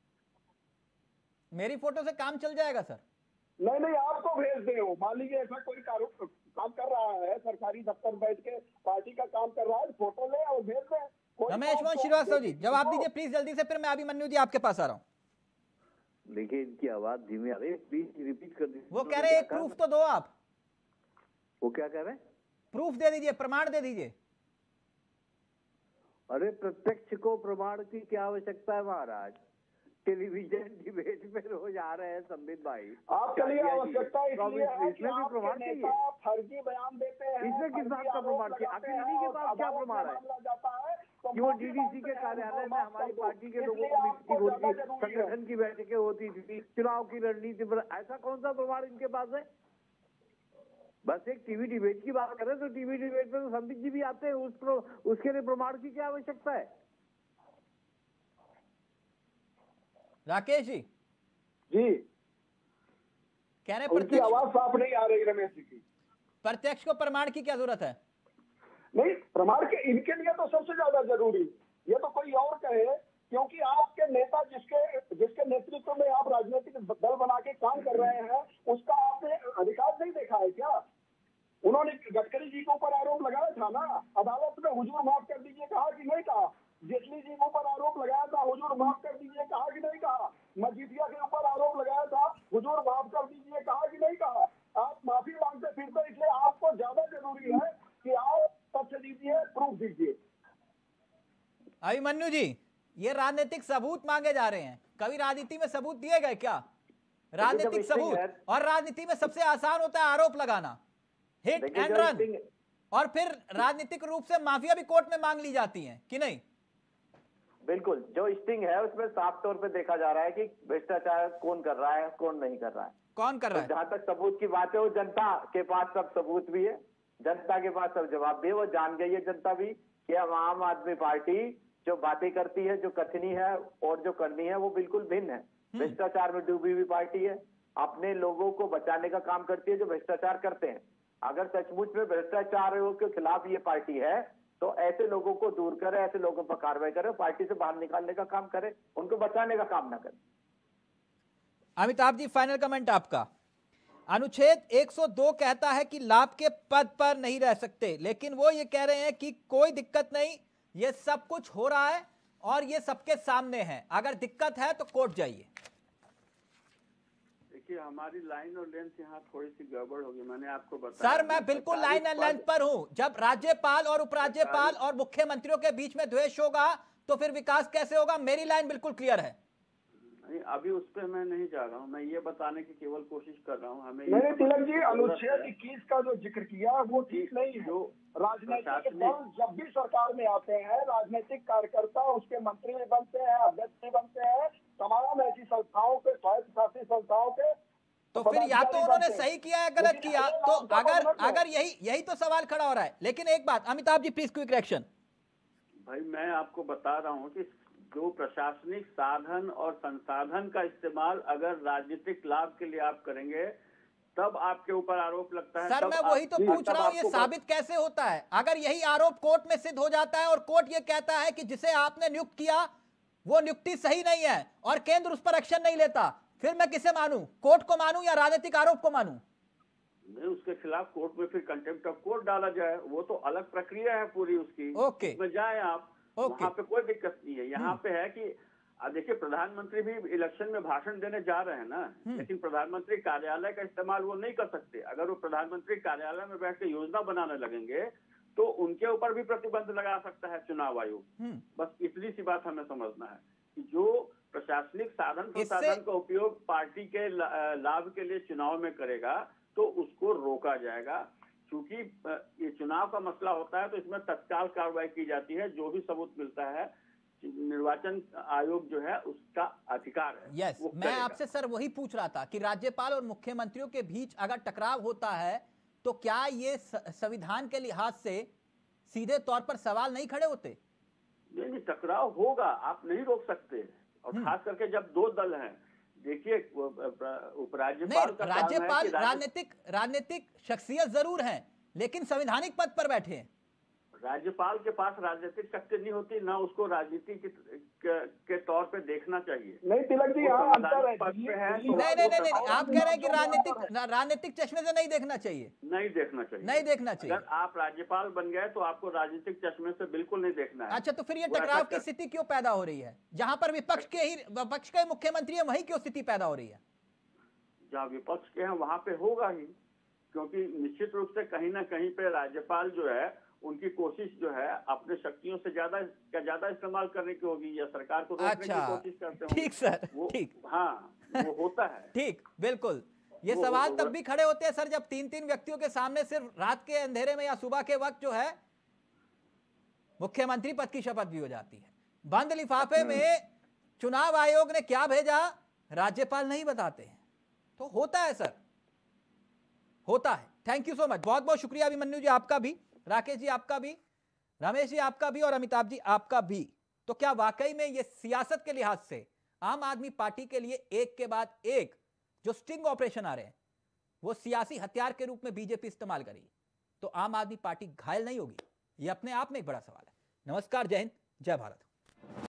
मेरी फोटो से काम चल जाएगा सर? नहीं, आपको भेज दे। मान लीजिए ऐसा कोई काम कर रहा है, सरकारी दफ्तर बैठ के पार्टी का काम कर रहा है, फोटो ले और भेज दे। रमेश मोहन श्रीवास्तव जी जवाब दीजिए प्लीज जल्दी से, फिर मैं अभिमन्यु जी आपके पास आ रहा हूँ। देखिए, इनकी आवाज धीमी आ रही है, प्लीज रिपीट कर दीजिए। वो कह रहे हैं एक प्रूफ तो दो आप। वो क्या कह रहे हैं? प्रूफ दे दीजिए, प्रमाण दे दीजिए। अरे प्रत्यक्ष को प्रमाण की क्या आवश्यकता है महाराज? टेलीविजन डिबेट में रोज आ रहे हैं संबित भाई, आपके लिए आवश्यकता इसलिए है कि इसमें भी प्रमाण चाहिए। फर्जी बयान देते हैं, इसमें किस बात का प्रमाण चाहिए? आखिर इन्हीं के पास क्या प्रमाण है कि वो डीडीसी के कार्यालय में हमारी पार्टी के लोगों की मीटिंग होती, संगठन की बैठकें होती थी, चुनाव की रणनीति पर, ऐसा कौन सा प्रमाण इनके पास है? बस एक टीवी डिबेट की बात करें तो टीवी डिबेट में तो संबित जी भी आते हैं, उसके लिए प्रमाण की क्या आवश्यकता है? राकेश जी कह रहे उनकी आवाज साफ नहीं आ रही रमेश जी की। प्रत्यक्ष को प्रमाण की क्या जरूरत है? नहीं, प्रमाण के इनके लिए तो सबसे ज्यादा जरूरी, ये तो कोई और कहे, क्योंकि आपके नेता जिसके नेतृत्व में आप राजनीतिक दल बना के काम कर रहे हैं, उसका आपने अधिकार नहीं देखा है क्या? उन्होंने गडकरी जी के ऊपर आरोप लगाया था ना, अदालत में हुजूर माफ कर दीजिए कहा कि नहीं कहा? जेटली जी के ऊपर आरोप लगाया था, हुजूर माफ कर दीजिए कहा कि नहीं कहा? मजीठिया के ऊपर आरोप लगाया था, हुजूर माफ कर दीजिए कहा कि नहीं कहा? आप माफी मांगते फिरते, इसलिए आपको ज्यादा जरूरी है कि आप तथ्य दीजिए, प्रूफ दीजिए। अभिमन्यु जी, ये राजनीतिक सबूत मांगे जा रहे हैं, कभी राजनीति में सबूत दिए गए क्या? राजनीतिक सबूत, और राजनीति में सबसे आसान होता है आरोप लगाना, हिट एंड रन, और फिर राजनीतिक रूप से माफिया भी कोर्ट में मांग ली जाती हैं कि नहीं? बिल्कुल, जो स्टिंग है उसमें साफ तौर पे देखा जा रहा है कि भ्रष्टाचार कौन कर रहा है, कौन नहीं कर रहा है। कौन कर रहा है? जहां तक सबूत की बात है, वो जनता के पास सब सबूत भी है, जनता के पास सब जवाब भी है। वो जान गई है जनता भी कि अब आम आदमी पार्टी जो बातें करती है, जो कथनी है और जो करनी है वो बिल्कुल भिन्न है। भ्रष्टाचार में डूबी हुई पार्टी है, अपने लोगों को बचाने का काम करती है जो भ्रष्टाचार करते हैं। अगर सचमुच में भ्रष्टाचारियों के खिलाफ ये पार्टी है तो ऐसे लोगों को दूर करे, ऐसे लोगों पर कार्रवाई करे, पार्टी से बाहर निकालने का काम करे, उनको बचाने का काम ना करे। अमिताभ जी, फाइनल कमेंट आपका। अनुच्छेद 102 कहता है कि लाभ के पद पर नहीं रह सकते, लेकिन वो ये कह रहे हैं कि कोई दिक्कत नहीं, ये सब कुछ हो रहा है और ये सबके सामने है, अगर दिक्कत है तो कोर्ट जाइए। देखिए, हमारी लाइन और लेंथ यहाँ थोड़ी सी गड़बड़ होगी, मैंने आपको बताया। सर, मैं बिल्कुल लाइन एंड लेंथ पर हूं। जब राज्यपाल और उपराज्यपाल और मुख्यमंत्रियों के बीच में द्वेष होगा तो फिर विकास कैसे होगा? मेरी लाइन बिल्कुल क्लियर है। नहीं, अभी उस पर मैं नहीं जा रहा हूँ, मैं ये बताने की केवल कोशिश कर रहा हूँ। हमें नहीं तिलक जी, अनुच्छेद 21 का जो जिक्र किया वो ठीक नहीं है। जो राजनीतिक दल जब भी सरकार में आते हैं, राजनीतिक कार्यकर्ता उसके मंत्री भी बनते हैं, अध्यक्ष भी बनते हैं, तमाम ऐसी संस्थाओं के, स्वायत्त शासी संस्थाओं के। तो फिर या तो उन्होंने सही किया है, गलत किया, तो अगर यही तो सवाल खड़ा हो रहा है। लेकिन एक बात, Amitabh ji please quick reaction. भाई, मैं आपको बता रहा हूँ कि जो प्रशासनिक साधन और संसाधन का इस्तेमाल अगर राजनीतिक लाभ के लिए आप करेंगे तब आपके ऊपर आरोप लगता है। सर, मैं वही तो पूछ रहा हूँ, ये साबित कैसे होता है? अगर यही आरोप कोर्ट में सिद्ध हो जाता है और कोर्ट ये कहता है कि जिसे आपने नियुक्त किया वो नियुक्ति सही नहीं है और केंद्र उस पर एक्शन नहीं लेता, फिर मैं किसे मानूं? कोर्ट को मानूं या राजनीतिक आरोप को मानूं? नहीं, उसके खिलाफ कोर्ट में फिर कंटेम्प्ट ऑफ कोर्ट डाला जाए, वो तो अलग प्रक्रिया है पूरी उसकी। ओके, उसमें जाए आप, वहाँ पे कोई दिक्कत नहीं है। यहाँ पे है कि देखिए, प्रधानमंत्री भी इलेक्शन में भाषण देने जा रहे हैं ना, लेकिन प्रधानमंत्री कार्यालय का इस्तेमाल वो नहीं कर सकते। अगर वो प्रधानमंत्री कार्यालय में बैठ के योजना बनाने लगेंगे तो उनके ऊपर भी प्रतिबंध लगा सकता है चुनाव आयोग। बस इतनी सी बात हमें समझना है कि जो प्रशासनिक साधन संसाधन का उपयोग पार्टी के लाभ के लिए चुनाव में करेगा तो उसको रोका जाएगा। क्योंकि ये चुनाव का मसला होता है तो इसमें तत्काल कार्रवाई की जाती है, जो भी सबूत मिलता है निर्वाचन आयोग जो है उसका अधिकार है। यस, मैं आपसे सर वही पूछ रहा था कि राज्यपाल और मुख्यमंत्रियों के बीच अगर टकराव होता है तो क्या ये संविधान के लिहाज से सीधे तौर पर सवाल नहीं खड़े होते? नहीं, टकराव होगा, आप नहीं रोक सकते। और खास करके जब दो दल हैं, देखिए उपराज्यपाल राज्यपाल राजनीतिक शख्सियत जरूर हैं, लेकिन संवैधानिक पद पर बैठे हैं। राज्यपाल के पास राजनीतिक शक्ति नहीं होती, ना उसको राजनीति के तौर पे देखना चाहिए। नहीं तिलक जी, यहाँ अंतर है। नहीं, आप कह रहे हैं कि राजनीतिक चश्मे से नहीं देखना चाहिए। नहीं देखना चाहिए। अगर आप राज्यपाल बन गए तो आपको राजनीतिक चश्मे से बिल्कुल नहीं देखना है। अच्छा, तो फिर ये टकराव की स्थिति क्यों पैदा हो रही है? जहां पर विपक्ष के मुख्यमंत्री है वही क्यों स्थिति पैदा हो रही है? जहाँ विपक्ष के हैं वहां पे होगा ही, क्योंकि निश्चित रूप से कहीं ना कहीं पे राज्यपाल जो है उनकी कोशिश जो है अपने शक्तियों से ज्यादा इस्तेमाल करने की होगी या सरकार को रोकने की कोशिश करते हैं। ठीक सर, ठीक, हाँ, वो होता है। ठीक, बिल्कुल। ये सवाल तब भी खड़े होते हैं सर जब 3-3 व्यक्तियों के सामने सिर्फ रात के अंधेरे में या सुबह के वक्त जो है मुख्यमंत्री पद की शपथ भी हो जाती है। बंद लिफाफे में चुनाव आयोग ने क्या भेजा राज्यपाल नहीं बताते हैं, तो होता है सर, होता है। थैंक यू सो मच, बहुत बहुत शुक्रिया अभिमन्यु जी आपका भी, राकेश जी आपका भी, रमेश जी आपका भी और अमिताभ जी आपका भी। तो क्या वाकई में ये सियासत के लिहाज से आम आदमी पार्टी के लिए एक के बाद एक जो स्टिंग ऑपरेशन आ रहे हैं वो सियासी हथियार के रूप में बीजेपी इस्तेमाल करेगी तो आम आदमी पार्टी घायल नहीं होगी? ये अपने आप में एक बड़ा सवाल है। नमस्कार, जय हिंद, जय भारत।